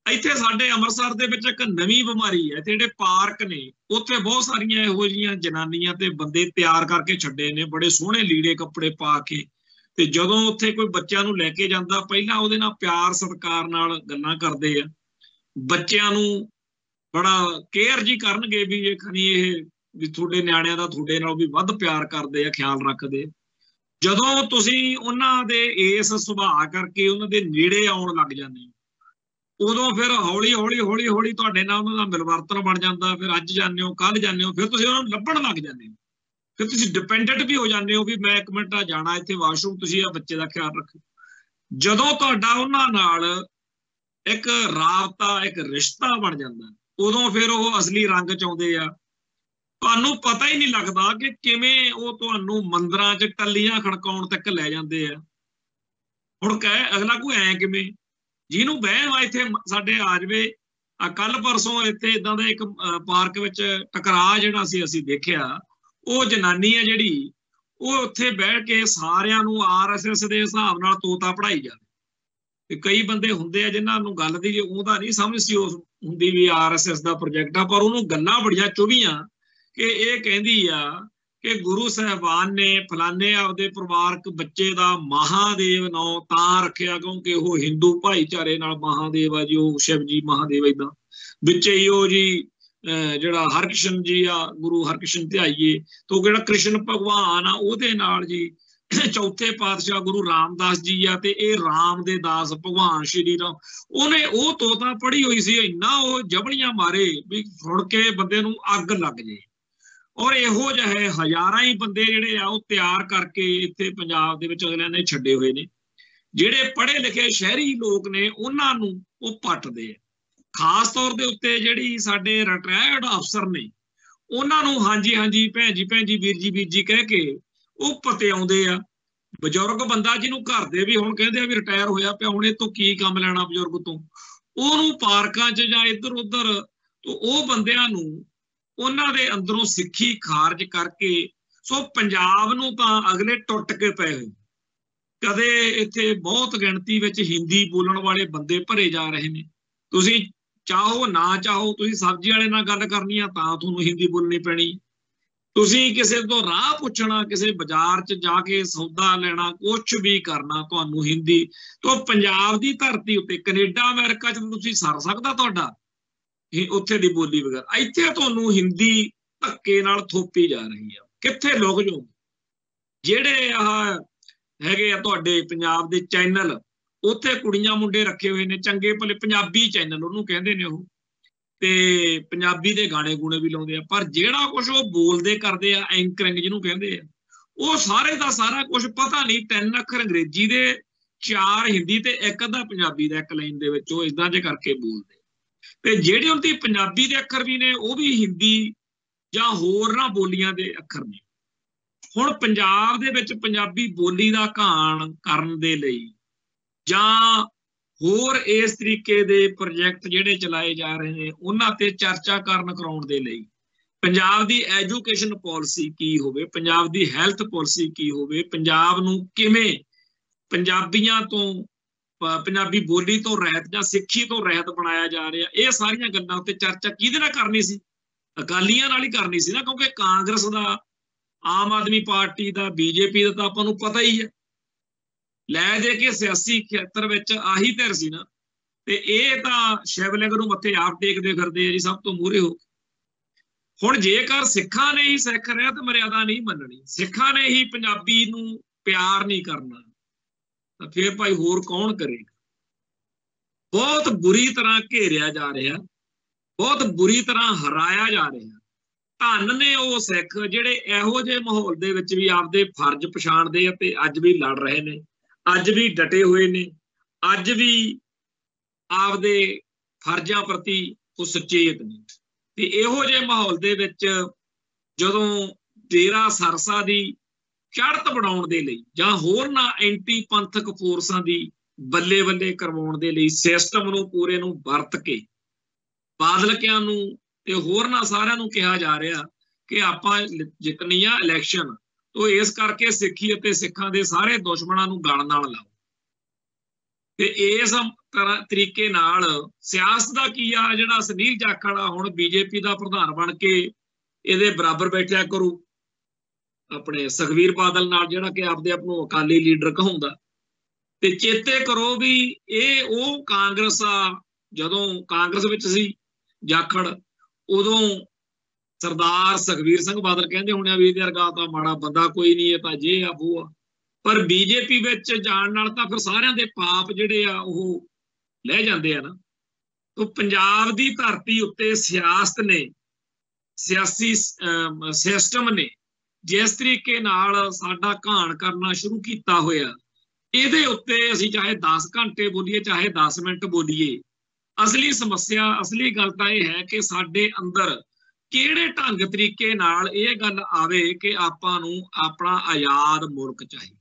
ਇੱਥੇ ਸਾਡੇ ਅੰਮ੍ਰਿਤਸਰ ਦੇ ਵਿੱਚ ਇੱਕ ਨਵੀਂ ਬਿਮਾਰੀ ਹੈ। ਇੱਥੇ ਜਿਹੜੇ ਪਾਰਕ ਨੇ ਉੱਥੇ ਬਹੁਤ ਸਾਰੀਆਂ ਇਹੋ ਜਿਹੀਆਂ ਜਨਾਨੀਆਂ ਤੇ ਬੰਦੇ ਤਿਆਰ ਕਰਕੇ ਛੱਡੇ ਨੇ, ਬੜੇ ਸੋਹਣੇ ਲੀੜੇ ਕੱਪੜੇ ਪਾ ਕੇ, ਤੇ ਜਦੋਂ ਉੱਥੇ ਕੋਈ ਬੱਚਿਆਂ ਨੂੰ ਲੈ ਕੇ ਜਾਂਦਾ ਪਹਿਲਾਂ ਉਹਦੇ ਨਾਲ ਪਿਆਰ ਸਤਿਕਾਰ ਨਾਲ ਗੱਲਾਂ ਕਰਦੇ ਆ, ਬੱਚਿਆਂ ਨੂੰ ਬੜਾ ਕੇਅਰ ਜੀ ਕਰਨਗੇ ਵੀ ਇਹ ਖਣੀ ਇਹ ਵੀ ਤੁਹਾਡੇ ਨਿਆਣਿਆਂ ਦਾ ਤੁਹਾਡੇ ਨਾਲ ਵੀ ਵੱਧ ਪਿਆਰ ਕਰਦੇ ਆ, ਖਿਆਲ ਰੱਖਦੇ। ਜਦੋਂ ਤੁਸੀਂ ਉਹਨਾਂ ਦੇ ਇਸ ਸੁਭਾਅ ਕਰਕੇ ਉਹਨਾਂ ਦੇ ਨੇੜੇ ਆਉਣ ਲੱਗ ਜਾਂਦੇ ਹੋ, ਉਦੋਂ ਫਿਰ ਹੌਲੀ ਹੌਲੀ ਹੌਲੀ ਹੌਲੀ ਤੁਹਾਡੇ ਨਾਲ ਉਹਨਾਂ ਦਾ ਮਿਲਵਰਤਨ ਬਣ ਜਾਂਦਾ। ਫਿਰ ਅੱਜ ਜਾਂਦੇ ਹੋ, ਕੱਲ ਜਾਂਦੇ ਹੋ, ਫਿਰ ਤੁਸੀਂ ਉਹਨਾਂ ਨੂੰ ਲੱਭਣ ਲੱਗ ਜਾਂਦੇ ਹੋ, ਫਿਰ ਤੁਸੀਂ ਡਿਪੈਂਡੈਂਟ ਵੀ ਹੋ ਜਾਂਦੇ ਹੋ ਵੀ ਮੈਂ ਇੱਕ ਮਿੰਟ ਆ ਜਾਣਾ ਇੱਥੇ ਵਾਸ਼ਰੂਮ, ਤੁਸੀਂ ਆ ਬੱਚੇ ਦਾ ਖਿਆਲ ਰੱਖੋ। ਜਦੋਂ ਤੁਹਾਡਾ ਉਹਨਾਂ ਨਾਲ ਇੱਕ ਰਾਬਤਾ, ਇੱਕ ਰਿਸ਼ਤਾ ਬਣ ਜਾਂਦਾ, ਉਦੋਂ ਫਿਰ ਉਹ ਅਸਲੀ ਰੰਗ ਚ ਆਉਂਦੇ ਆ। ਤੁਹਾਨੂੰ ਪਤਾ ਹੀ ਨਹੀਂ ਲੱਗਦਾ ਕਿ ਕਿਵੇਂ ਉਹ ਤੁਹਾਨੂੰ ਮੰਦਰਾਂ ਚ ਟੱਲੀਆਂ ਖੜਕਾਉਣ ਤੱਕ ਲੈ ਜਾਂਦੇ ਆ। ਹੁਣ ਕਹੇ ਅਗਲਾ ਕੋਈ ਐ ਕਿਵੇਂ, ਜਿਹਨੂੰ ਵਹਿਮ ਆ ਇੱਥੇ ਸਾਡੇ ਆ ਜਾਵੇ। ਕੱਲ ਪਰਸੋਂ ਇੱਥੇ ਏਦਾਂ ਦਾ ਇੱਕ ਪਾਰਕ ਵਿੱਚ ਟਕਰਾਅ ਜਿਹੜਾ ਸੀ ਅਸੀਂ ਦੇਖਿਆ, ਉਹ ਜਨਾਨੀ ਹੈ ਜਿਹੜੀ ਉਹ ਉੱਥੇ ਬੈਠ ਕੇ ਸਾਰਿਆਂ ਨੂੰ ਆਰ ਐਸ ਐਸ ਦੇ ਹਿਸਾਬ ਨਾਲ ਤੋਤਾ ਪੜ੍ਹਾਈ ਜਾਂਦੀ। ਤੇ ਕਈ ਬੰਦੇ ਹੁੰਦੇ ਆ ਜਿਨ੍ਹਾਂ ਨੂੰ ਗੱਲ ਦੀ ਉਹਦਾ ਨਹੀਂ ਸਮਝ ਸੀ ਉਸ ਹੁੰਦੀ ਵੀ ਆਰ ਐਸ ਐਸ ਦਾ ਪ੍ਰੋਜੈਕਟ ਆ, ਪਰ ਉਹਨੂੰ ਗੱਲਾਂ ਬੜੀਆਂ ਚੁਭੀਆਂ ਕਿ ਇਹ ਕਹਿੰਦੀ ਆ ਕਿ ਗੁਰੂ ਸਾਹਿਬਾਨ ਨੇ ਫਲਾਨੇ ਆਪਦੇ ਪਰਿਵਾਰਕ ਬੱਚੇ ਦਾ ਮਹਾਦੇਵ ਨਾਂ ਤਾਂ ਰੱਖਿਆ ਕਿਉਂਕਿ ਉਹ ਹਿੰਦੂ ਭਾਈਚਾਰੇ ਨਾਲ ਮਹਾਦੇਵ ਆ ਜੀ, ਉਹ ਸ਼ਿਵ ਜੀ ਮਹਾਦੇਵ ਏਦਾਂ ਵਿੱਚ ਹੀ ਉਹ ਜੀ ਜਿਹੜਾ ਹਰਕ੍ਰਿਸ਼ਨ ਜੀ ਆ, ਗੁਰੂ ਹਰਕ੍ਰਿਸ਼ਨ ਧਿਆਈਏ, ਤੇ ਉਹ ਜਿਹੜਾ ਕ੍ਰਿਸ਼ਨ ਭਗਵਾਨ ਆ ਉਹਦੇ ਨਾਲ ਜੀ ਚੌਥੇ ਪਾਤਸ਼ਾਹ ਗੁਰੂ ਰਾਮਦਾਸ ਜੀ ਆ, ਤੇ ਇਹ ਰਾਮ ਦੇ ਦਾਸ ਭਗਵਾਨ ਸ਼੍ਰੀ ਰਾਮ। ਉਹਨੇ ਉਹ ਤੋਤਾ ਪੜ੍ਹੀ ਹੋਈ ਸੀ, ਇੰਨਾ ਉਹ ਜਬਲੀਆਂ ਮਾਰੇ ਵੀ ਸੁਣ ਕੇ ਬੰਦੇ ਨੂੰ ਅੱਗ ਲੱਗ ਜੇ। ਔਰ ਇਹੋ ਜਿਹੇ ਹਜ਼ਾਰਾਂ ਹੀ ਬੰਦੇ ਜਿਹੜੇ ਆ ਉਹ ਤਿਆਰ ਕਰਕੇ ਇੱਥੇ ਪੰਜਾਬ ਦੇ ਵਿੱਚ ਅਗਲਿਆਂ ਨੇ ਛੱਡੇ ਹੋਏ ਨੇ। ਜਿਹੜੇ ਪੜ੍ਹੇ ਲਿਖੇ ਸ਼ਹਿਰੀ ਲੋਕ ਨੇ ਉਹਨਾਂ ਨੂੰ ਉਹ ਪੱਟਦੇ ਆ। ਖਾਸ ਤੌਰ ਦੇ ਉੱਤੇ ਜਿਹੜੀ ਸਾਡੇ ਰਿਟਾਇਰਡ ਅਫਸਰ ਨੇ ਉਹਨਾਂ ਨੂੰ ਹਾਂਜੀ ਹਾਂਜੀ ਭੈਣ ਜੀ ਭੈਣ ਜੀ ਵੀਰ ਜੀ ਵੀਰ ਜੀ ਕਹਿ ਕੇ ਉਹ ਪਤਿਆਉਂਦੇ ਆ। ਬਜ਼ੁਰਗ ਬੰਦਾ ਜਿਹਨੂੰ ਘਰ ਦੇ ਵੀ ਹੁਣ ਕਹਿੰਦੇ ਆ ਵੀ ਰਿਟਾਇਰ ਹੋਇਆ ਪਿਆ, ਹੁਣ ਇਹ ਤੋਂ ਕੀ ਕੰਮ ਲੈਣਾ ਬਜ਼ੁਰਗ ਤੋਂ, ਉਹਨੂੰ ਪਾਰਕਾਂ 'ਚ ਜਾਂ ਇੱਧਰ ਉੱਧਰ, ਤੋਂ ਉਹ ਬੰਦਿਆਂ ਨੂੰ ਉਹਨਾਂ ਦੇ ਅੰਦਰੋਂ ਸਿੱਖੀ ਖਾਰਜ ਕਰਕੇ। ਸੋ ਪੰਜਾਬ ਨੂੰ ਤਾਂ ਅਗਲੇ ਟੁੱਟ ਕੇ ਪਏ ਹੋਏ। ਕਦੇ ਇੱਥੇ ਬਹੁਤ ਗਿਣਤੀ ਵਿੱਚ ਹਿੰਦੀ ਬੋਲਣ ਵਾਲੇ ਬੰਦੇ ਭਰੇ ਜਾ ਰਹੇ ਨੇ। ਤੁਸੀਂ ਚਾਹੋ ਨਾ ਚਾਹੋ, ਤੁਸੀਂ ਸਬਜ਼ੀ ਵਾਲੇ ਨਾਲ ਗੱਲ ਕਰਨੀ ਆ ਤਾਂ ਤੁਹਾਨੂੰ ਹਿੰਦੀ ਬੋਲਣੀ ਪੈਣੀ। ਤੁਸੀਂ ਕਿਸੇ ਤੋਂ ਰਾਹ ਪੁੱਛਣਾ, ਕਿਸੇ ਬਾਜ਼ਾਰ 'ਚ ਜਾ ਕੇ ਸੌਦਾ ਲੈਣਾ, ਕੁਛ ਵੀ ਕਰਨਾ, ਤੁਹਾਨੂੰ ਹਿੰਦੀ। ਤੋਂ ਪੰਜਾਬ ਦੀ ਧਰਤੀ ਉੱਤੇ ਕੈਨੇਡਾ ਅਮਰੀਕਾ 'ਚ ਤੁਸੀਂ ਸਰ ਸਕਦਾ ਤੁਹਾਡਾ ਉੱਥੇ ਦੀ ਬੋਲੀ ਵਗੈਰਾ। ਇੱਥੇ ਤੁਹਾਨੂੰ ਹਿੰਦੀ ਧੱਕੇ ਨਾਲ ਥੋਪੀ ਜਾ ਰਹੀ ਆ। ਕਿੱਥੇ ਲੁਕ ਜਾਓ। ਜਿਹੜੇ ਆਹ ਹੈਗੇ ਆ ਤੁਹਾਡੇ ਪੰਜਾਬ ਦੇ ਚੈਨਲ, ਉੱਥੇ ਕੁੜੀਆਂ ਮੁੰਡੇ ਰੱਖੇ ਹੋਏ ਨੇ ਚੰਗੇ ਭਲੇ, ਪੰਜਾਬੀ ਚੈਨਲ ਉਹਨੂੰ ਕਹਿੰਦੇ ਨੇ ਉਹ, ਤੇ ਪੰਜਾਬੀ ਦੇ ਗਾਣੇ ਗੂਣੇ ਵੀ ਲਾਉਂਦੇ ਆ। ਪਰ ਜਿਹੜਾ ਕੁਛ ਉਹ ਬੋਲਦੇ ਕਰਦੇ ਆ, ਐਂਕਰਿੰਗ ਜਿਹਨੂੰ ਕਹਿੰਦੇ ਆ, ਉਹ ਸਾਰੇ ਦਾ ਸਾਰਾ ਕੁਛ ਪਤਾ ਨਹੀਂ। ਤਿੰਨ ਅੱਖਰ ਅੰਗਰੇਜ਼ੀ ਦੇ, ਚਾਰ ਹਿੰਦੀ ਤੇ ਇੱਕ ਅੱਧਾ ਪੰਜਾਬੀ ਦਾ ਇੱਕ ਲਾਈਨ ਦੇ ਵਿੱਚ ਉਹ ਏਦਾਂ ਜੇ ਕਰਕੇ ਬੋਲਦੇ। ਤੇ ਜਿਹੜੇ ਉਹਦੀ ਪੰਜਾਬੀ ਦੇ ਅੱਖਰ ਵੀ ਨੇ ਉਹ ਵੀ ਹਿੰਦੀ ਜਾਂ ਹੋਰ ਨਾ ਬੋਲੀਆਂ ਦੇ ਅੱਖਰ ਨੇ। ਹੁਣ ਪੰਜਾਬ ਦੇ ਵਿੱਚ ਪੰਜਾਬੀ ਬੋਲੀ ਦਾ ਘਾਣ ਕਰਨ ਦੇ ਲਈ ਜਾਂ ਹੋਰ ਇਸ ਤਰੀਕੇ ਦੇ ਪ੍ਰੋਜੈਕਟ ਜਿਹੜੇ ਚਲਾਏ ਜਾ ਰਹੇ ਨੇ ਉਹਨਾਂ ਤੇ ਚਰਚਾ ਕਰਨ ਕਰਾਉਣ ਦੇ ਲਈ ਪੰਜਾਬ ਦੀ ਐਜੂਕੇਸ਼ਨ ਪਾਲਿਸੀ ਕੀ ਹੋਵੇ, ਪੰਜਾਬ ਦੀ ਹੈਲਥ ਪਾਲਿਸੀ ਕੀ ਹੋਵੇ, ਪੰਜਾਬ ਨੂੰ ਕਿਵੇਂ ਪੰਜਾਬੀਆਂ ਤੋਂ ਪੰਜਾਬੀ ਬੋਲੀ ਤੋਂ ਰਹਿਤ ਜਾਂ ਸਿੱਖੀ ਤੋਂ ਰਹਿਤ ਬਣਾਇਆ ਜਾ ਰਿਹਾ, ਇਹ ਸਾਰੀਆਂ ਗੱਲਾਂ ਉੱਤੇ ਚਰਚਾ ਕਿਹਦੇ ਨਾਲ ਕਰਨੀ ਸੀ? ਅਕਾਲੀਆਂ ਨਾਲ ਹੀ ਕਰਨੀ ਸੀ ਨਾ, ਕਿਉਂਕਿ ਕਾਂਗਰਸ ਦਾ, ਆਮ ਆਦਮੀ ਪਾਰਟੀ ਦਾ, ਬੀਜੇਪੀ ਦਾ ਤਾਂ ਆਪਾਂ ਨੂੰ ਪਤਾ ਹੀ ਹੈ। ਲੈ ਦੇ ਕੇ ਸਿਆਸੀ ਖੇਤਰ ਵਿੱਚ ਆਹੀ ਧਿਰ ਸੀ ਨਾ, ਤੇ ਇਹ ਤਾਂ ਸ਼ਿਵਲਿੰਗ ਨੂੰ ਮੱਥੇ ਆਪ ਟੇਕਦੇ ਫਿਰਦੇ ਆ ਜੀ ਸਭ ਤੋਂ ਮੂਹਰੇ ਹੋ। ਹੁਣ ਜੇਕਰ ਸਿੱਖਾਂ ਨੇ ਹੀ ਸਿੱਖ ਰਹਿਤ ਮਰਿਆਦਾ ਨਹੀਂ ਮੰਨਣੀ, ਸਿੱਖਾਂ ਨੇ ਹੀ ਪੰਜਾਬੀ ਨੂੰ ਪਿਆਰ ਨਹੀਂ ਕਰਨਾ, ਤਾਂ ਫਿਰ ਭਾਈ ਹੋਰ ਕੌਣ ਕਰੇਗਾ? ਬਹੁਤ ਬੁਰੀ ਤਰ੍ਹਾਂ ਘੇਰਿਆ ਜਾ ਰਿਹਾ, ਬਹੁਤ ਬੁਰੀ ਤਰ੍ਹਾਂ ਹਰਾਇਆ ਜਾ ਰਿਹਾ। ਧੰਨ ਨੇ ਉਹ ਸਿੱਖ ਜਿਹੜੇ ਇਹੋ ਜਿਹੇ ਮਾਹੌਲ ਦੇ ਵਿੱਚ ਵੀ ਆਪਦੇ ਫਰਜ਼ ਪਛਾਣਦੇ ਆ ਤੇ ਅੱਜ ਵੀ ਲੜ ਰਹੇ ਨੇ, ਅੱਜ ਵੀ ਡਟੇ ਹੋਏ ਨੇ, ਅੱਜ ਵੀ ਆਪਦੇ ਫਰਜ਼ਾਂ ਪ੍ਰਤੀ ਉਹ ਸੁਚੇਤ ਨੇ। ਤੇ ਇਹੋ ਜਿਹੇ ਮਾਹੌਲ ਦੇ ਵਿੱਚ ਜਦੋਂ ਡੇਰਾ ਸਰਸਾ ਦੀ ਚੜ੍ਹਤ ਬਣਾਉਣ ਦੇ ਲਈ ਜਾਂ ਹੋਰ ਨਾ ਐਂਟੀ ਪੰਥਕ ਫੋਰਸਾਂ ਦੀ ਬੱਲੇ ਬੱਲੇ ਕਰਵਾਉਣ ਦੇ ਲਈ ਸਿਸਟਮ ਨੂੰ ਪੂਰੇ ਨੂੰ ਵਰਤ ਕੇ ਬਾਦਲਕਿਆਂ ਨੂੰ ਤੇ ਹੋਰ ਨਾ ਸਾਰਿਆਂ ਨੂੰ ਕਿਹਾ ਜਾ ਰਿਹਾ ਕਿ ਆਪਾਂ ਜਿੱਤਣੀ ਆ ਇਲੈਕਸ਼ਨ, ਤੋਂ ਇਸ ਕਰਕੇ ਸਿੱਖੀ ਅਤੇ ਸਿੱਖਾਂ ਦੇ ਸਾਰੇ ਦੁਸ਼ਮਣਾਂ ਨੂੰ ਗਲ ਨਾਲ ਲਾਓ। ਤੇ ਇਸ ਤਰ੍ਹਾਂ ਤਰੀਕੇ ਨਾਲ ਸਿਆਸਤ ਦਾ ਕੀ ਆ, ਜਿਹੜਾ ਸੁਨੀਲ ਜਾਖੜ ਆ ਹੁਣ ਬੀਜੇਪੀ ਦਾ ਪ੍ਰਧਾਨ ਬਣ ਕੇ ਇਹਦੇ ਬਰਾਬਰ ਬੈਠਿਆ ਕਰੂ ਆਪਣੇ ਸੁਖਬੀਰ ਬਾਦਲ ਨਾਲ, ਜਿਹੜਾ ਕਿ ਆਪਦੇ ਆਪ ਨੂੰ ਅਕਾਲੀ ਲੀਡਰ ਕਹਾਉਂਦਾ। ਤੇ ਚੇਤੇ ਕਰੋ ਵੀ ਇਹ ਉਹ ਕਾਂਗਰਸ ਆ, ਜਦੋਂ ਕਾਂਗਰਸ ਵਿੱਚ ਸੀ ਜਾਖੜ, ਉਦੋਂ ਸਰਦਾਰ ਸੁਖਬੀਰ ਸਿੰਘ ਬਾਦਲ ਕਹਿੰਦੇ ਹੋਣੇ ਵੀ ਇਹਦੇ ਵਰਗਾ ਤਾਂ ਮਾੜਾ ਬੰਦਾ ਕੋਈ ਨਹੀਂ, ਇਹ ਤਾਂ ਜੇ ਆ ਉਹ ਆ। ਪਰ ਬੀਜੇਪੀ ਵਿੱਚ ਜਾਣ ਨਾਲ ਤਾਂ ਫਿਰ ਸਾਰਿਆਂ ਦੇ ਪਾਪ ਜਿਹੜੇ ਆ ਉਹ ਲੈ ਜਾਂਦੇ ਆ ਨਾ। ਤਾਂ ਪੰਜਾਬ ਦੀ ਧਰਤੀ ਉੱਤੇ ਸਿਆਸਤ ਨੇ, ਸਿਆਸੀ ਸਿਸਟਮ ਨੇ ਜਿਸ ਤਰੀਕੇ ਨਾਲ ਸਾਡਾ ਘਾਣ ਕਰਨਾ ਸ਼ੁਰੂ ਕੀਤਾ ਹੋਇਆ, ਇਹਦੇ ਉੱਤੇ ਅਸੀਂ ਚਾਹੇ ਦਸ ਘੰਟੇ ਬੋਲੀਏ ਚਾਹੇ ਦਸ ਮਿੰਟ ਬੋਲੀਏ, ਅਸਲੀ ਸਮੱਸਿਆ ਅਸਲੀ ਗੱਲ ਤਾਂ ਇਹ ਹੈ ਕਿ ਸਾਡੇ ਅੰਦਰ ਕਿਹੜੇ ਢੰਗ ਤਰੀਕੇ ਨਾਲ ਇਹ ਗੱਲ ਆਵੇ ਕਿ ਆਪਾਂ ਨੂੰ ਆਪਣਾ ਆਜ਼ਾਦ ਮੁਲਕ ਚਾਹੀਦਾ।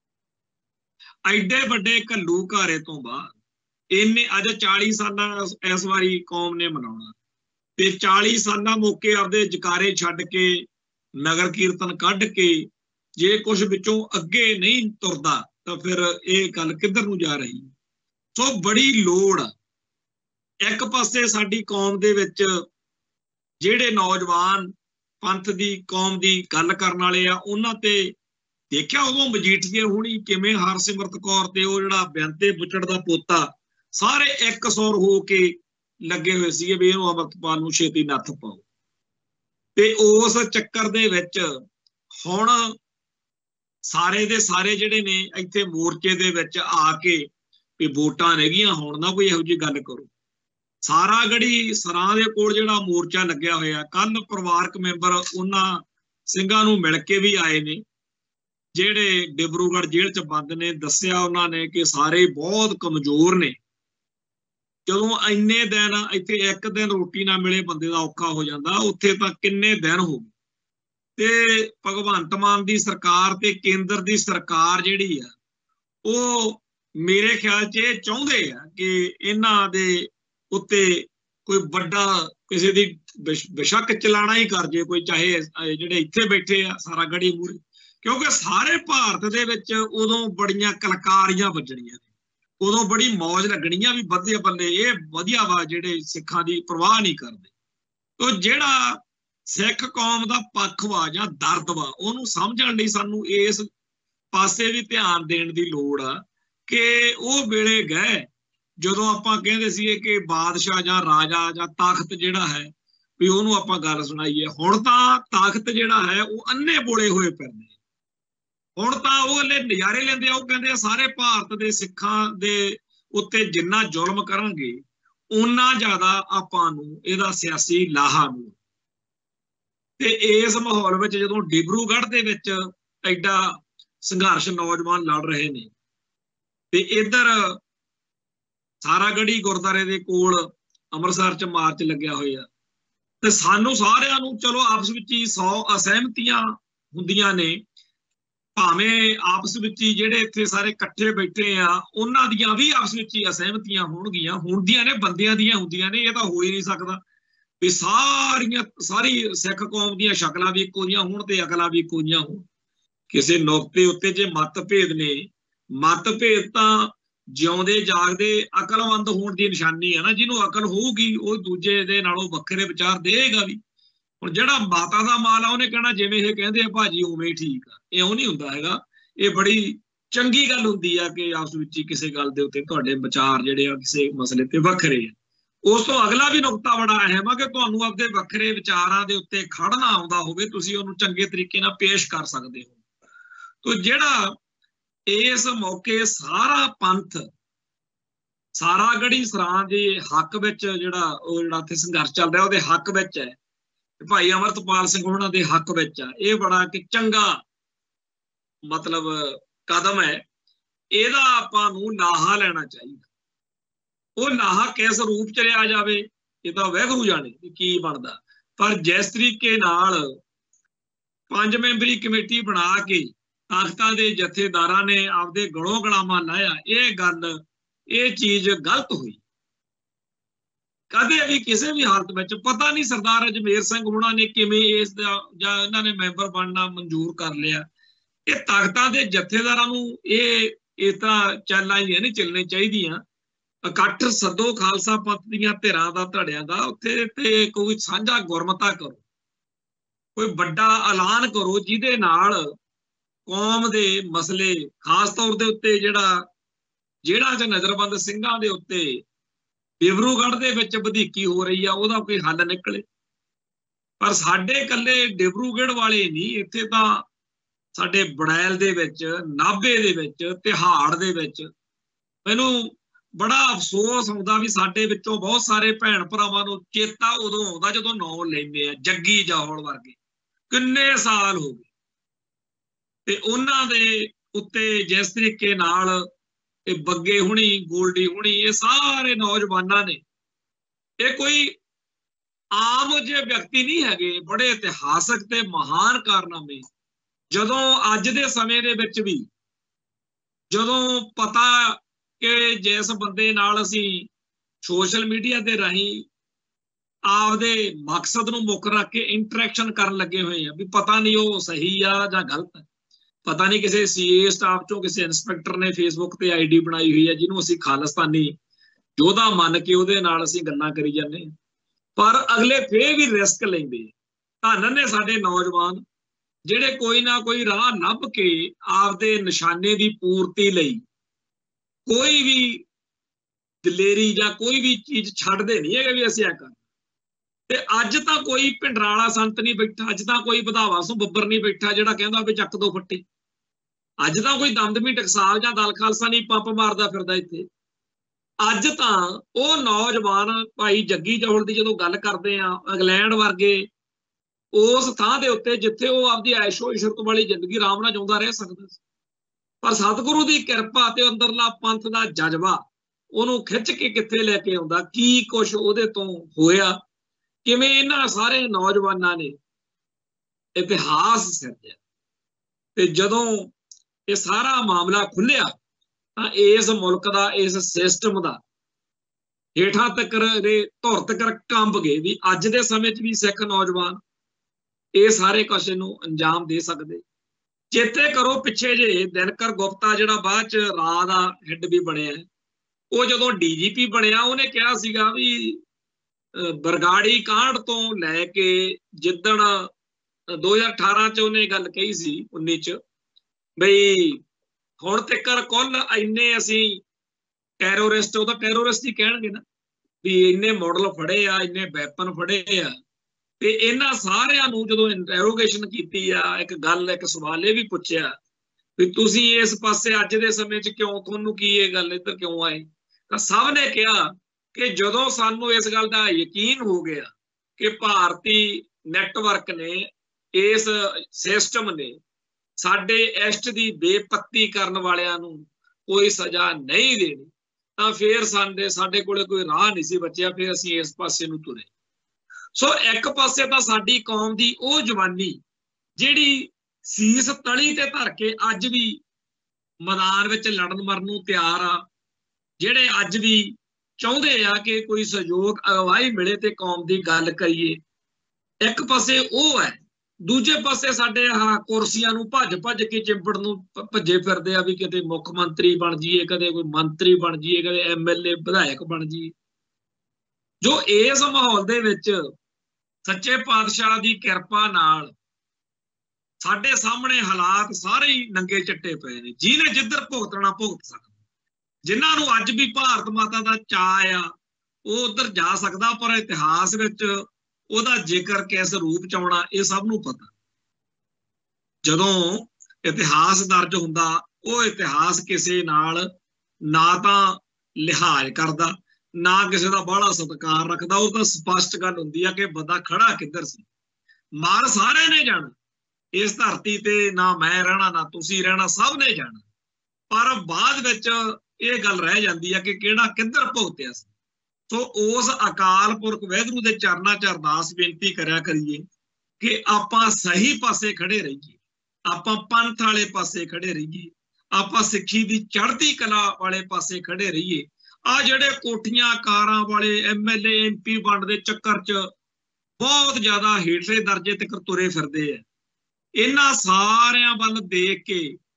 ਐਡੇ ਵੱਡੇ ਘੱਲੂ ਘਾਰੇ ਤੋਂ ਬਾਅਦ ਇਹਨੇ ਅੱਜ ਚਾਲੀ ਸਾਲਾਂ ਇਸ ਵਾਰੀ ਕੌਮ ਨੇ ਮਨਾਉਣਾ, ਤੇ ਚਾਲੀ ਸਾਲਾਂ ਮੌਕੇ ਆਪਦੇ ਜਕਾਰੇ ਛੱਡ ਕੇ ਨਗਰ ਕੀਰਤਨ ਕੱਢ ਕੇ ਜੇ ਕੁਝ ਵਿੱਚੋਂ ਅੱਗੇ ਨਹੀਂ ਤੁਰਦਾ ਤਾਂ ਫਿਰ ਇਹ ਗੱਲ ਕਿੱਧਰ ਨੂੰ ਜਾ ਰਹੀ। ਸੋ ਬੜੀ ਲੋੜ, ਇੱਕ ਪਾਸੇ ਸਾਡੀ ਕੌਮ ਦੇ ਵਿੱਚ ਜਿਹੜੇ ਨੌਜਵਾਨ ਪੰਥ ਦੀ ਕੌਮ ਦੀ ਗੱਲ ਕਰਨ ਵਾਲੇ ਆ, ਉਹਨਾਂ ਤੇ ਦੇਖਿਆ ਉਦੋਂ ਮਜੀਠੀਏ ਹੋਣੀ ਕਿਵੇਂ ਹਰਸਿਮਰਤ ਕੌਰ ਤੇ ਉਹ ਜਿਹੜਾ ਬੇਅੰਤੇ ਬੁੱਚੜ ਦਾ ਪੋਤਾ ਸਾਰੇ ਇੱਕ ਸੌਰ ਹੋ ਕੇ ਲੱਗੇ ਹੋਏ ਸੀਗੇ ਵੀ ਇਹਨੂੰ ਅਮਰਤਪਾਲ ਨੂੰ ਛੇਤੀ ਨੱਥ ਪਾਓ। ਤੇ ਉਸ ਚੱਕਰ ਦੇ ਵਿੱਚ ਹੁਣ ਸਾਰੇ ਦੇ ਸਾਰੇ ਜਿਹੜੇ ਨੇ ਇੱਥੇ ਮੋਰਚੇ ਦੇ ਵਿੱਚ ਆ ਕੇ ਵੀ ਵੋਟਾਂ ਰਹਿ ਹੁਣ ਨਾ ਕੋਈ ਇਹੋ ਜਿਹੀ ਗੱਲ ਕਰੋ। ਸਾਰਾ ਗੜੀ ਸਰਾਂ ਦੇ ਕੋਲ ਜਿਹੜਾ ਮੋਰਚਾ ਲੱਗਿਆ ਹੋਇਆ, ਕੱਲ ਪਰਿਵਾਰਕ ਮੈਂਬਰ ਉਹਨਾਂ ਸਿੰਘਾਂ ਨੂੰ ਮਿਲ ਕੇ ਵੀ ਆਏ ਨੇ ਜਿਹੜੇ ਡਿਬਰੂਗੜ੍ਹ ਜੇਲ੍ਹ 'ਚ ਬੰਦ ਨੇ। ਦੱਸਿਆ ਉਹਨਾਂ ਨੇ ਕਿ ਸਾਰੇ ਬਹੁਤ ਕਮਜ਼ੋਰ ਨੇ, ਜਦੋਂ ਇੰਨੇ ਦਿਨ ਇੱਥੇ ਇੱਕ ਦਿਨ ਰੋਟੀ ਨਾ ਮਿਲੇ ਬੰਦੇ ਦਾ ਔਖਾ ਹੋ ਜਾਂਦਾ, ਉੱਥੇ ਤਾਂ ਕਿੰਨੇ ਦਿਨ ਹੋ ਗਏ। ਤੇ ਭਗਵੰਤ ਮਾਨ ਦੀ ਸਰਕਾਰ ਤੇ ਕੇਂਦਰ ਦੀ ਸਰਕਾਰ ਜਿਹੜੀ ਆ ਉਹ ਮੇਰੇ ਖਿਆਲ 'ਚ ਇਹ ਚਾਹੁੰਦੇ ਆ ਕਿ ਇਹਨਾਂ ਦੇ ਉੱਤੇ ਕੋਈ ਵੱਡਾ ਕਿਸੇ ਦੀ ਬੇਸ਼ੱਕ ਚਲਾਣਾ ਹੀ ਕਰ ਜੇ ਕੋਈ, ਚਾਹੇ ਜਿਹੜੇ ਇੱਥੇ ਬੈਠੇ ਆ ਸਾਰਾ ਗੜੀ ਮੂਹਰੇ, ਕਿਉਂਕਿ ਸਾਰੇ ਭਾਰਤ ਦੇ ਵਿੱਚ ਉਦੋਂ ਬੜੀਆਂ ਕਲਕਾਰੀਆਂ ਵੱਜਣੀਆਂ ਨੇ, ਉਦੋਂ ਬੜੀ ਮੌਜ ਲੱਗਣੀਆਂ ਵੀ ਵਧੀਆ ਬੱਲੇ ਇਹ ਵਧੀਆ ਵਾ ਜਿਹੜੇ ਸਿੱਖਾਂ ਦੀ ਪਰਵਾਹ ਨਹੀਂ ਕਰਦੇ। ਤੋ ਜਿਹੜਾ ਸਿੱਖ ਕੌਮ ਦਾ ਪੱਖ ਵਾ ਜਾਂ ਦਰਦ ਵਾ ਉਹਨੂੰ ਸਮਝਣ ਲਈ ਸਾਨੂੰ ਇਸ ਪਾਸੇ ਵੀ ਧਿਆਨ ਦੇਣ ਦੀ ਲੋੜ ਆ ਕਿ ਉਹ ਵੇਲੇ ਗਏ ਜਦੋਂ ਆਪਾਂ ਕਹਿੰਦੇ ਸੀਗੇ ਕਿ ਬਾਦਸ਼ਾਹ ਜਾਂ ਰਾਜਾ ਜਾਂ ਤਖਤ ਜਿਹੜਾ ਹੈ ਵੀ ਉਹਨੂੰ ਆਪਾਂ ਗੱਲ ਸੁਣਾਈਏ। ਹੁਣ ਤਾਂ ਤਖਤ ਜਿਹੜਾ ਹੈ ਉਹ ਅੰਨੇ ਬੋਲੇ ਹੋਏ ਫਿਰਦੇ, ਹੁਣ ਤਾਂ ਉਹ ਲੈ ਨਜ਼ਾਰੇ ਲੈਂਦੇ ਆ। ਉਹ ਕਹਿੰਦੇ ਆ ਸਾਰੇ ਭਾਰਤ ਦੇ ਸਿੱਖਾਂ ਦੇ ਉੱਤੇ ਜਿੰਨਾ ਜ਼ੁਲਮ ਕਰਾਂਗੇ ਓਨਾ ਜ਼ਿਆਦਾ ਆਪਾਂ ਨੂੰ ਇਹਦਾ ਸਿਆਸੀ ਲਾਹਾ ਮਿਲੂ। ਤੇ ਇਸ ਮਾਹੌਲ ਵਿੱਚ ਜਦੋਂ ਡਿਬਰੂਗੜ੍ਹ ਦੇ ਵਿੱਚ ਐਡਾ ਸੰਘਰਸ਼ ਨੌਜਵਾਨ ਲੜ ਰਹੇ ਨੇ ਤੇ ਇੱਧਰ ਸਾਰਾਗੜ੍ਹੀ ਗੁਰਦੁਆਰੇ ਦੇ ਕੋਲ ਅੰਮ੍ਰਿਤਸਰ 'ਚ ਮਾਰਚ ਲੱਗਿਆ ਹੋਇਆ, ਤੇ ਸਾਨੂੰ ਸਾਰਿਆਂ ਨੂੰ ਚਲੋ ਆਪਸ ਵਿੱਚ ਹੀ ਸੌ ਅਸਹਿਮਤੀਆਂ ਹੁੰਦੀਆਂ ਨੇ, ਭਾਵੇਂ ਆਪਸ ਵਿੱਚ ਹੀ ਜਿਹੜੇ ਇੱਥੇ ਸਾਰੇ ਇਕੱਠੇ ਬੈਠੇ ਆ ਉਹਨਾਂ ਦੀਆਂ ਵੀ ਆਪਸ ਵਿੱਚ ਹੀ ਅਸਹਿਮਤੀਆਂ ਹੋਣਗੀਆਂ, ਹੁੰਦੀਆਂ ਨੇ, ਬੰਦਿਆਂ ਦੀਆਂ ਹੁੰਦੀਆਂ ਨੇ। ਇਹ ਤਾਂ ਹੋ ਹੀ ਨਹੀਂ ਸਕਦਾ ਵੀ ਸਾਰੀਆਂ ਸਾਰੀ ਸਿੱਖ ਕੌਮ ਦੀਆਂ ਸ਼ਕਲਾਂ ਵੀ ਇੱਕੋ ਜਿਹੀਆਂ ਹੋਣ ਤੇ ਅਕਲਾਂ ਵੀ ਇੱਕੋ ਜਿਹੀਆਂ ਹੋਣ। ਕਿਸੇ ਨੁਕਤੇ ਉੱਤੇ ਜੇ ਮਤਭੇਦ ਨੇ, ਮਤਭੇਦ ਤਾਂ ਜਿਉਂਦੇ ਜਾਗਦੇ ਅਕਲਮੰਦ ਹੋਣ ਦੀ ਨਿਸ਼ਾਨੀ ਹੈ ਨਾ। ਜਿਹਨੂੰ ਅਕਲ ਹੋਊਗੀ ਉਹ ਦੂਜੇ ਦੇ ਨਾਲੋਂ ਵੱਖਰੇ ਵਿਚਾਰ ਦੇਗਾ ਵੀ। ਹੁਣ ਜਿਹੜਾ ਮਾਤਾ ਦਾ ਮਾਲ ਆ ਉਹਨੇ ਕਹਿਣਾ ਜਿਵੇਂ ਇਹ ਕਹਿੰਦੇ ਆ ਭਾਜੀ ਉਵੇਂ ਹੀ ਠੀਕ ਆ, ਇਉਂ ਨਹੀਂ ਹੁੰਦਾ ਹੈਗਾ। ਇਹ ਬੜੀ ਚੰਗੀ ਗੱਲ ਹੁੰਦੀ ਆ ਕਿ ਆਪਸ ਵਿੱਚ ਹੀ ਕਿਸੇ ਗੱਲ ਦੇ ਉੱਤੇ ਤੁਹਾਡੇ ਵਿਚਾਰ ਜਿਹੜੇ ਆ ਕਿਸੇ ਮਸਲੇ ਤੇ ਵੱਖਰੇ ਆ। ਉਸ ਤੋਂ ਅਗਲਾ ਵੀ ਨੁਕਤਾ ਬੜਾ ਅਹਿਮ ਆ ਕਿ ਤੁਹਾਨੂੰ ਆਪਦੇ ਵੱਖਰੇ ਵਿਚਾਰਾਂ ਦੇ ਉੱਤੇ ਖੜਨਾ ਆਉਂਦਾ ਹੋਵੇ, ਤੁਸੀਂ ਉਹਨੂੰ ਚੰਗੇ ਤਰੀਕੇ ਨਾਲ ਪੇਸ਼ ਕਰ ਸਕਦੇ ਹੋ। ਤੋ ਜਿਹੜਾ ਇਸ ਮੌਕੇ ਸਾਰਾ ਪੰਥ ਸਾਰਾਗੜ੍ਹੀ ਸਰਾਂ ਦੇ ਹੱਕ ਵਿੱਚ ਜਿਹੜਾ ਉਹ ਜਿਹੜਾ ਇੱਥੇ ਸੰਘਰਸ਼ ਚੱਲ ਰਿਹਾ ਉਹਦੇ ਹੱਕ ਵਿੱਚ ਹੈ, ਭਾਈ ਅਮਰਤਪਾਲ ਸਿੰਘ ਉਹਨਾਂ ਦੇ ਹੱਕ ਵਿੱਚ ਆ। ਇਹ ਬੜਾ ਕਿ ਚੰਗਾ ਮਤਲਬ ਕਦਮ ਹੈ, ਇਹਦਾ ਆਪਾਂ ਨੂੰ ਲਾਹਾ ਲੈਣਾ ਚਾਹੀਦਾ। ਉਹ ਲਾਹਾ ਕਿਸ ਰੂਪ ਚ ਲਿਆ ਜਾਵੇ ਇਹ ਤਾਂ ਵਾਹਿਗੁਰੂ ਜਾਣੇ ਕੀ ਬਣਦਾ, ਪਰ ਜਿਸ ਤਰੀਕੇ ਨਾਲ ਪੰਜ ਮੈਂਬਰੀ ਕਮੇਟੀ ਬਣਾ ਕੇ ਤਾਕਤਾਂ ਦੇ ਜਥੇਦਾਰਾਂ ਨੇ ਆਪਦੇ ਗਲੋਂ ਗਲਾਮਾ ਲਾਇਆ, ਇਹ ਗੱਲ ਇਹ ਚੀਜ਼ ਗਲਤ ਹੋਈ। ਕਦੇ ਵੀ ਕਿਸੇ ਵੀ ਹਾਲਤ ਵਿੱਚ ਪਤਾ ਨਹੀਂ ਸਰਦਾਰ ਅਜਮੇਰ ਸਿੰਘ ਹੋਣਾ ਨੇ ਕਿਵੇਂ ਇਸ ਦਾ ਜਾਂ ਇਹਨਾਂ ਨੇ ਮੈਂਬਰ ਬਣਨਾ ਮਨਜ਼ੂਰ ਕਰ ਲਿਆ। ਇਹ ਤਾਕਤਾਂ ਦੇ ਜਥੇਦਾਰਾਂ ਨੂੰ ਇਹ इस तरह चालां ही नहीं चलनी चाहिए। इकट्ठ सदो खालसा पंथ दीयां धिरां दा धड़ियां दा, उत्थे ते कोई साझा गुरमता करो, कोई बड़ा ऐलान करो जिहदे नाल कौम दे मसले खास तौर दे उत्ते जिहड़ा ਜਿਹੜਾ ਚ ਨਜ਼ਰਬੰਦ ਸਿੰਘਾਂ ਦੇ ਉੱਤੇ ਡਿਬਰੂਗੜ੍ਹ ਦੇ ਵਿੱਚ ਵਧੀਕੀ ਹੋ ਰਹੀ ਆ ਉਹਦਾ ਕੋਈ ਹੱਲ ਨਿਕਲੇ। ਪਰ ਸਾਡੇ ਕੱਲੇ ਡਿਬਰੂਗੜ੍ਹ ਵਾਲੇ ਨਹੀਂ, ਇੱਥੇ ਤਾਂ ਸਾਡੇ ਬੜੈਲ ਦੇ ਵਿੱਚ, ਨਾਭੇ ਦੇ ਵਿੱਚ, ਤਿਹਾੜ ਦੇ ਵਿੱਚ ਮੈਨੂੰ ਬੜਾ ਅਫਸੋਸ ਹੁੰਦਾ ਵੀ ਸਾਡੇ ਵਿੱਚੋਂ ਬਹੁਤ ਸਾਰੇ ਭੈਣ ਭਰਾਵਾਂ ਨੂੰ ਚੇਤਾ ਉਦੋਂ ਆਉਂਦਾ ਜਦੋਂ ਨਾਂ ਲੈਂਦੇ ਆ ਜੱਗੀ ਜੌਹਲ ਵਰਗੇ, ਕਿੰਨੇ ਸਾਲ ਹੋ ਗਏ, ਤੇ ਉਹਨਾਂ ਦੇ ਉੱਤੇ ਜਿਸ ਤਰੀਕੇ ਨਾਲ ਇਹ ਬੱਗੇ ਹੁਣੀ, ਗੋਲਡੀ ਹੁਣੀ, ਇਹ ਸਾਰੇ ਨੌਜਵਾਨਾਂ ਨੇ, ਇਹ ਕੋਈ ਆਮ ਜਿਹੇ ਵਿਅਕਤੀ ਨਹੀਂ ਹੈਗੇ, ਬੜੇ ਇਤਿਹਾਸਕ ਤੇ ਮਹਾਨ ਕਾਰਨਾਮੇ। ਜਦੋਂ ਅੱਜ ਦੇ ਸਮੇਂ ਦੇ ਵਿੱਚ ਵੀ ਜਦੋਂ ਪਤਾ ਕਿ ਜਿਸ ਬੰਦੇ ਨਾਲ ਅਸੀਂ ਸੋਸ਼ਲ ਮੀਡੀਆ ਦੇ ਰਾਹੀਂ ਆਪਦੇ ਮਕਸਦ ਨੂੰ ਮੁੱਖ ਰੱਖ ਕੇ ਇੰਟਰੈਕਸ਼ਨ ਕਰਨ ਲੱਗੇ ਹੋਏ ਆ, ਵੀ ਪਤਾ ਨਹੀਂ ਉਹ ਸਹੀ ਆ ਜਾਂ ਗਲਤ ਹੈ, ਪਤਾ ਨਹੀਂ ਕਿਸੇ ਸੀਏ ਸਟਾਫ ਚੋਂ ਕਿਸੇ ਇੰਸਪੈਕਟਰ ਨੇ ਫੇਸਬੁੱਕ ਤੇ ਆਈਡੀ ਬਣਾਈ ਹੋਈ ਹੈ ਜਿਹਨੂੰ ਅਸੀਂ ਖਾਲਿਸਤਾਨੀ ਯੋਧਾ ਮੰਨ ਕੇ ਉਹਦੇ ਨਾਲ ਅਸੀਂ ਗੱਲਾਂ ਕਰੀ ਜਾਂਦੇ ਹਾਂ, ਪਰ ਅਗਲੇ ਫੇਰ ਵੀ ਰਿਸਕ ਲੈਂਦੇ। ਧੰਨ ਨੇ ਸਾਡੇ ਨੌਜਵਾਨ ਜਿਹੜੇ ਕੋਈ ਨਾ ਕੋਈ ਰਾਹ ਲੱਭ ਕੇ ਆਪਦੇ ਨਿਸ਼ਾਨੇ ਦੀ ਪੂਰਤੀ ਲਈ ਕੋਈ ਵੀ ਦਲੇਰੀ ਜਾਂ ਕੋਈ ਵੀ ਚੀਜ਼ ਛੱਡਦੇ ਨਹੀਂ ਹੈਗੇ ਵੀ ਅਸੀਂ ਇਹ ਕਰ। ਤੇ ਅੱਜ ਤਾਂ ਕੋਈ ਭਿੰਡਰਾਲਾ ਸੰਤ ਨਹੀਂ ਬੈਠਾ, ਅੱਜ ਤਾਂ ਕੋਈ ਵਧਾਵਾ ਸੋ ਬੱਬਰ ਨਹੀਂ ਬੈਠਾ ਜਿਹੜਾ ਕਹਿੰਦਾ ਵੀ ਚੱਕ ਦੋ ਫੱਟੇ, ਅੱਜ ਤਾਂ ਕੋਈ ਦਮਦਮੀ ਟਕਸਾਲ ਜਾਂ ਦਲ ਖਾਲਸਾ ਨਹੀਂ ਪੰਪ ਮਾਰਦਾ ਫਿਰਦਾ ਇੱਥੇ। ਅੱਜ ਤਾਂ ਉਹ ਨੌਜਵਾਨ ਭਾਈ ਜੱਗੀ ਜੌਹਲ ਦੀ ਜਦੋਂ ਗੱਲ ਕਰਦੇ ਆ, ਇੰਗਲੈਂਡ ਵਰਗੇ ਉਸ ਥਾਂ ਦੇ ਉੱਤੇ ਜਿੱਥੇ ਉਹ ਆਪਦੀ ਐਸ਼ੋ ਇਸ਼ਰਤ ਵਾਲੀ ਜ਼ਿੰਦਗੀ ਆਰਾਮ ਨਾਲ ਜਿਉਂਦਾ ਰਹਿ ਸਕਦਾ ਸੀ, ਪਰ ਸਤਿਗੁਰੂ ਦੀ ਕਿਰਪਾ ਤੇ ਅੰਦਰਲਾ ਪੰਥ ਦਾ ਜਜ਼ਬਾ ਉਹਨੂੰ ਖਿੱਚ ਕੇ ਕਿੱਥੇ ਲੈ ਕੇ ਆਉਂਦਾ, ਕੀ ਕੁਛ ਉਹਦੇ ਤੋਂ ਹੋਇਆ, ਕਿਵੇਂ ਇਹਨਾਂ ਸਾਰੇ ਨੌਜਵਾਨਾਂ ਨੇ ਇਤਿਹਾਸ ਸਿਰਜਿਆ। ਤੇ ਜਦੋਂ ਇਹ ਸਾਰਾ ਮਾਮਲਾ ਖੁੱਲਿਆ ਤਾਂ ਇਸ ਮੁਲਕ ਦਾ, ਇਸ ਸਿਸਟਮ ਦਾ ਹੇਠਾਂ ਤੱਕ ਦੇ ਧੁਰ ਤੱਕ ਕੰਬ ਗਏ ਵੀ ਅੱਜ ਦੇ ਸਮੇਂ 'ਚ ਵੀ ਸਿੱਖ ਨੌਜਵਾਨ ਇਹ ਸਾਰੇ ਕੁਛ ਨੂੰ ਅੰਜਾਮ ਦੇ ਸਕਦੇ। ਚੇਤੇ ਕਰੋ ਪਿੱਛੇ ਜੇ ਦਿਨਕਰ ਗੁਪਤਾ ਜਿਹੜਾ ਬਾਅਦ 'ਚ ਰਾਹ ਦਾ ਹੈੱਡ ਵੀ ਬਣਿਆ, ਉਹ ਜਦੋਂ ਡੀਜੀਪੀ ਬਣਿਆ ਉਹਨੇ ਕਿਹਾ ਸੀਗਾ ਵੀ ਬਰਗਾੜੀ ਕਾਂਡ ਤੋਂ ਲੈ ਕੇ ਜਿੱਦਣ ਦੋ ਹਜ਼ਾਰ ਅਠਾਰਾਂ 'ਚ ਉਹਨੇ ਗੱਲ ਕਹੀ ਸੀ, ਉੱਨੀ 'ਚ, ਬਈ ਹੁਣ ਤੱਕ ਕੁੱਲ ਇੰਨੇ ਅਸੀਂ ਟੈਰੋਰਿਸਟ, ਉਹ ਤਾਂ ਟੈਰੋਰਿਸਟ ਹੀ ਕਹਿਣਗੇ ਨਾ, ਵੀ ਇੰਨੇ ਮਾਡਲ ਫੜੇ ਆ, ਇੰਨੇ ਵੈਪਨ ਫੜੇ ਆ। ਤੇ ਇਹਨਾਂ ਸਾਰਿਆਂ ਨੂੰ ਜਦੋਂ ਇੰਟਰੋਗੇਸ਼ਨ ਕੀਤੀ ਆ, ਇੱਕ ਗੱਲ ਇੱਕ ਸਵਾਲ ਇਹ ਵੀ ਪੁੱਛਿਆ ਵੀ ਤੁਸੀਂ ਇਸ ਪਾਸੇ ਅੱਜ ਦੇ ਸਮੇਂ 'ਚ ਕਿਉਂ, ਤੁਹਾਨੂੰ ਕੀ ਇਹ ਗੱਲ ਇੱਧਰ ਕਿਉਂ ਆਏ, ਤਾਂ ਸਭ ਨੇ ਕਿਹਾ ਕਿ ਜਦੋਂ ਸਾਨੂੰ ਇਸ ਗੱਲ ਦਾ ਯਕੀਨ ਹੋ ਗਿਆ ਕਿ ਭਾਰਤੀ ਨੈਟਵਰਕ ਨੇ, ਇਸ ਸਿਸਟਮ ਨੇ ਸਾਡੇ ਇਸ਼ਟ ਦੀ ਬੇਪੱਤੀ ਕਰਨ ਵਾਲਿਆਂ ਨੂੰ ਕੋਈ ਸਜ਼ਾ ਨਹੀਂ ਦੇਣੀ, ਤਾਂ ਫਿਰ ਸਾਡੇ ਸਾਡੇ ਕੋਲੇ ਕੋਈ ਰਾਹ ਨਹੀਂ ਸੀ ਬਚਿਆ, ਫਿਰ ਅਸੀਂ ਇਸ ਪਾਸੇ ਨੂੰ ਤੁਰੇ। ਸੋ ਇੱਕ ਪਾਸੇ ਤਾਂ ਸਾਡੀ ਕੌਮ ਦੀ ਉਹ ਜਵਾਨੀ ਜਿਹੜੀ ਸੀਸ ਤਲੀ ਤੇ ਧਰ ਕੇ ਅੱਜ ਵੀ ਮੈਦਾਨ ਵਿੱਚ ਲੜਨ ਮਰਨ ਨੂੰ ਤਿਆਰ ਆ, ਜਿਹੜੇ ਅੱਜ ਵੀ ਚਾਹੁੰਦੇ ਆ ਕਿ ਕੋਈ ਸਹਿਯੋਗ ਅਗਵਾਈ ਮਿਲੇ ਤੇ ਕੌਮ ਦੀ ਗੱਲ ਕਰੀਏ, ਇੱਕ ਪਾਸੇ ਉਹ ਹੈ। ਦੂਜੇ ਪਾਸੇ ਸਾਡੇ ਆਹ ਕੁਰਸੀਆਂ ਨੂੰ ਭੱਜ ਭੱਜ ਕੇ ਚਿੰਬੜ ਨੂੰ ਭੱਜੇ ਫਿਰਦੇ ਆ ਵੀ ਕਿਤੇ ਮੁੱਖ ਮੰਤਰੀ ਬਣ ਜਾਈਏ, ਕਦੇ ਕੋਈ ਮੰਤਰੀ ਬਣ ਜਾਈਏ, ਕਦੇ ਐਮ ਐਲ ਏ ਵਿਧਾਇਕ ਬਣ ਜਾਈਏ। ਜੋ ਇਸ ਮਾਹੌਲ ਦੇ ਵਿੱਚ ਸੱਚੇ ਪਾਤਸ਼ਾਹ ਦੀ ਕਿਰਪਾ ਨਾਲ ਸਾਡੇ ਸਾਹਮਣੇ ਹਾਲਾਤ ਸਾਰੇ ਹੀ ਨੰਗੇ ਚੱਟੇ ਪਏ ਨੇ, ਜਿਹਨੇ ਜਿੱਧਰ ਭੁਗਤਣਾ ਭੁਗਤ ਸਕਦਾ, ਜਿਨ੍ਹਾਂ ਨੂੰ ਅੱਜ ਵੀ ਭਾਰਤ ਮਾਤਾ ਦਾ ਚਾਅ ਆ ਉਹ ਉੱਧਰ ਜਾ ਸਕਦਾ, ਪਰ ਇਤਿਹਾਸ ਵਿੱਚ ਉਹਦਾ ਜ਼ਿਕਰ ਕਿਸ ਰੂਪ 'ਚ ਆਉਣਾ ਇਹ ਸਭ ਨੂੰ ਪਤਾ। ਜਦੋਂ ਇਤਿਹਾਸ ਦਰਜ ਹੁੰਦਾ ਉਹ ਇਤਿਹਾਸ ਕਿਸੇ ਨਾਲ ਨਾ ਤਾਂ ਲਿਹਾਜ਼ ਕਰਦਾ, ਨਾ ਕਿਸੇ ਦਾ ਬਾਹਲਾ ਸਤਿਕਾਰ ਰੱਖਦਾ, ਉਹ ਤਾਂ ਸਪਸ਼ਟ ਗੱਲ ਹੁੰਦੀ ਆ ਕਿ ਬੰਦਾ ਖੜਾ ਕਿੱਧਰ ਸੀ। ਮਾਰ ਸਾਰੇ ਨੇ ਜਾਣਾ ਇਸ ਧਰਤੀ ਤੇ, ਨਾ ਮੈਂ ਰਹਿਣਾ ਨਾ ਤੁਸੀਂ ਰਹਿਣਾ, ਸਭ ਨੇ ਜਾਣਾ, ਪਰ ਬਾਅਦ ਵਿੱਚ ਇਹ ਗੱਲ ਰਹਿ ਜਾਂਦੀ ਆ ਕਿ ਕਿਹੜਾ ਕਿੱਧਰ ਭੁਗਤਿਆ ਸੀ। ਸੋ ਉਸ ਅਕਾਲ ਪੁਰਖ ਵਾਹਿਗੁਰੂ ਦੇ ਚਰਨਾਂ 'ਚ ਅਰਦਾਸ ਬੇਨਤੀ ਕਰਿਆ ਕਰੀਏ ਕਿ ਆਪਾਂ ਸਹੀ ਪਾਸੇ ਖੜੇ ਰਹੀਏ, ਆਪਾਂ ਪੰਥ ਵਾਲੇ ਪਾਸੇ ਖੜੇ ਰਹੀਏ, ਆਪਾਂ ਸਿੱਖੀ ਦੀ ਚੜ੍ਹਦੀ ਕਲਾ ਵਾਲੇ ਪਾਸੇ ਖੜੇ ਰਹੀਏ। ਆ ਜਿਹੜੇ ਕੋਠੀਆਂ ਕਾਰਾਂ ਵਾਲੇ M L A M P ਵੰਡ ਦੇ ਚੱਕਰ 'ਚ ਬਹੁਤ ਜ਼ਿਆਦਾ ਹੇਠਲੇ ਦਰਜੇ ਤੱਕ ਤੁਰੇ ਫਿਰਦੇ ਆ, ਇਹਨਾਂ ਸਾਰਿਆਂ ਵੱਲ ਦੇਖ ਕੇ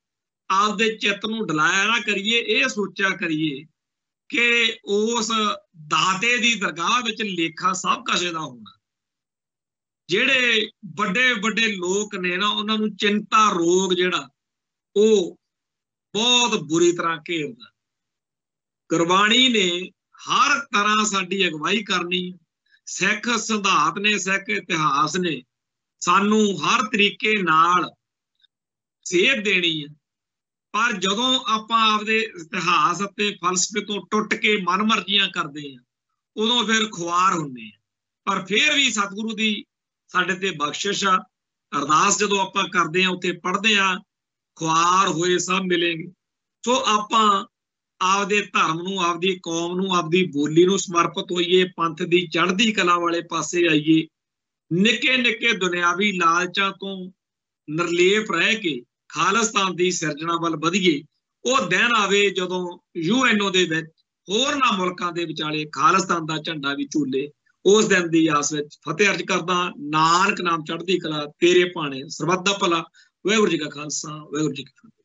आपदे चित्त नूं डलाया ना करिए, ये सोचा करिए कि उस दाते दी दरगाह विच लेखा सब किसे दा होना। ਜਿਹੜੇ ਵੱਡੇ ਵੱਡੇ ਲੋਕ ਨੇ ਨਾ ਉਹਨਾਂ ਨੂੰ ਚਿੰਤਾ ਰੋਗ ਜਿਹੜਾ ਉਹ ਬਹੁਤ ਬੁਰੀ ਤਰ੍ਹਾਂ ਘੇਰਦਾ। ਗੁਰਬਾਣੀ ਨੇ ਹਰ ਤਰ੍ਹਾਂ ਸਾਡੀ ਅਗਵਾਈ ਕਰਨੀ। ਸਿੱਖ ਸਿਧਾਂਤ ਨੇ, ਸਿੱਖ ਇਤਿਹਾਸ ਨੇ ਸਾਨੂੰ ਹਰ ਤਰੀਕੇ ਨਾਲ ਸੇਧ ਦੇਣੀ ਹੈ। ਪਰ ਜਦੋਂ ਆਪਾਂ ਆਪਦੇ ਇਤਿਹਾਸ ਅਤੇ ਫਲਸਫੇ ਤੋਂ ਟੁੱਟ ਕੇ ਮਨਮਰਜ਼ੀਆਂ ਕਰਦੇ ਹਾਂ ਉਦੋਂ ਫਿਰ ਖੁਆਰ ਹੁੰਦੇ ਆ। ਪਰ ਫਿਰ ਵੀ ਸਤਿਗੁਰੂ ਦੀ ਸਾਡੇ ਤੇ ਬਖਸ਼ਿਸ਼ ਆ। ਅਰਦਾਸ ਜਦੋਂ ਆਪਾਂ ਕਰਦੇ ਹਾਂ ਉੱਥੇ ਪੜ੍ਹਦੇ ਹਾਂ ਖੁਆਰ ਹੋਏ ਸਭ ਮਿਲੇਗੇ। ਸੋ ਆਪਾਂ ਆਪਦੇ ਧਰਮ ਨੂੰ, ਆਪਦੀ ਕੌਮ ਨੂੰ, ਆਪਦੀ ਬੋਲੀ ਨੂੰ ਸਮਰਪਿਤ ਹੋਈਏ, ਪੰਥ ਦੀ ਚੜ੍ਹਦੀ ਕਲਾ ਵਾਲੇ ਪਾਸੇ ਆਈਏ, ਨਿੱਕੇ ਨਿੱਕੇ ਦੁਨਿਆਵੀ ਲਾਲਚਾਂ ਤੋਂ ਨਿਰਲੇਪ ਰਹਿ ਕੇ ਖਾਲਿਸਤਾਨ ਦੀ ਸਿਰਜਣਾ ਵੱਲ ਵਧੀਏ। ਉਹ ਦਿਨ ਆਵੇ ਜਦੋਂ ਯੂ ਐਨ ਓ ਦੇ ਵਿੱਚ ਹੋਰਨਾਂ ਮੁਲਕਾਂ ਦੇ ਵਿਚਾਲੇ ਖਾਲਿਸਤਾਨ ਦਾ ਝੰਡਾ ਵੀ ਝੂਲੇ। ਉਸ ਦਿਨ ਦੀ ਆਸ ਵਿੱਚ ਫਤਿਹ ਅਰਜ ਕਰਦਾ। ਨਾਨਕ ਨਾਮ ਚੜ੍ਹਦੀ ਕਲਾ, ਤੇਰੇ ਭਾਣੇ ਸਰਬੱਤ ਦਾ ਭਲਾ। ਵਾਹਿਗੁਰੂ ਜੀ ਕਾ ਖਾਲਸਾ, ਵਾਹਿਗੁਰੂ ਜੀ ਕੀ ਫਤਿਹ।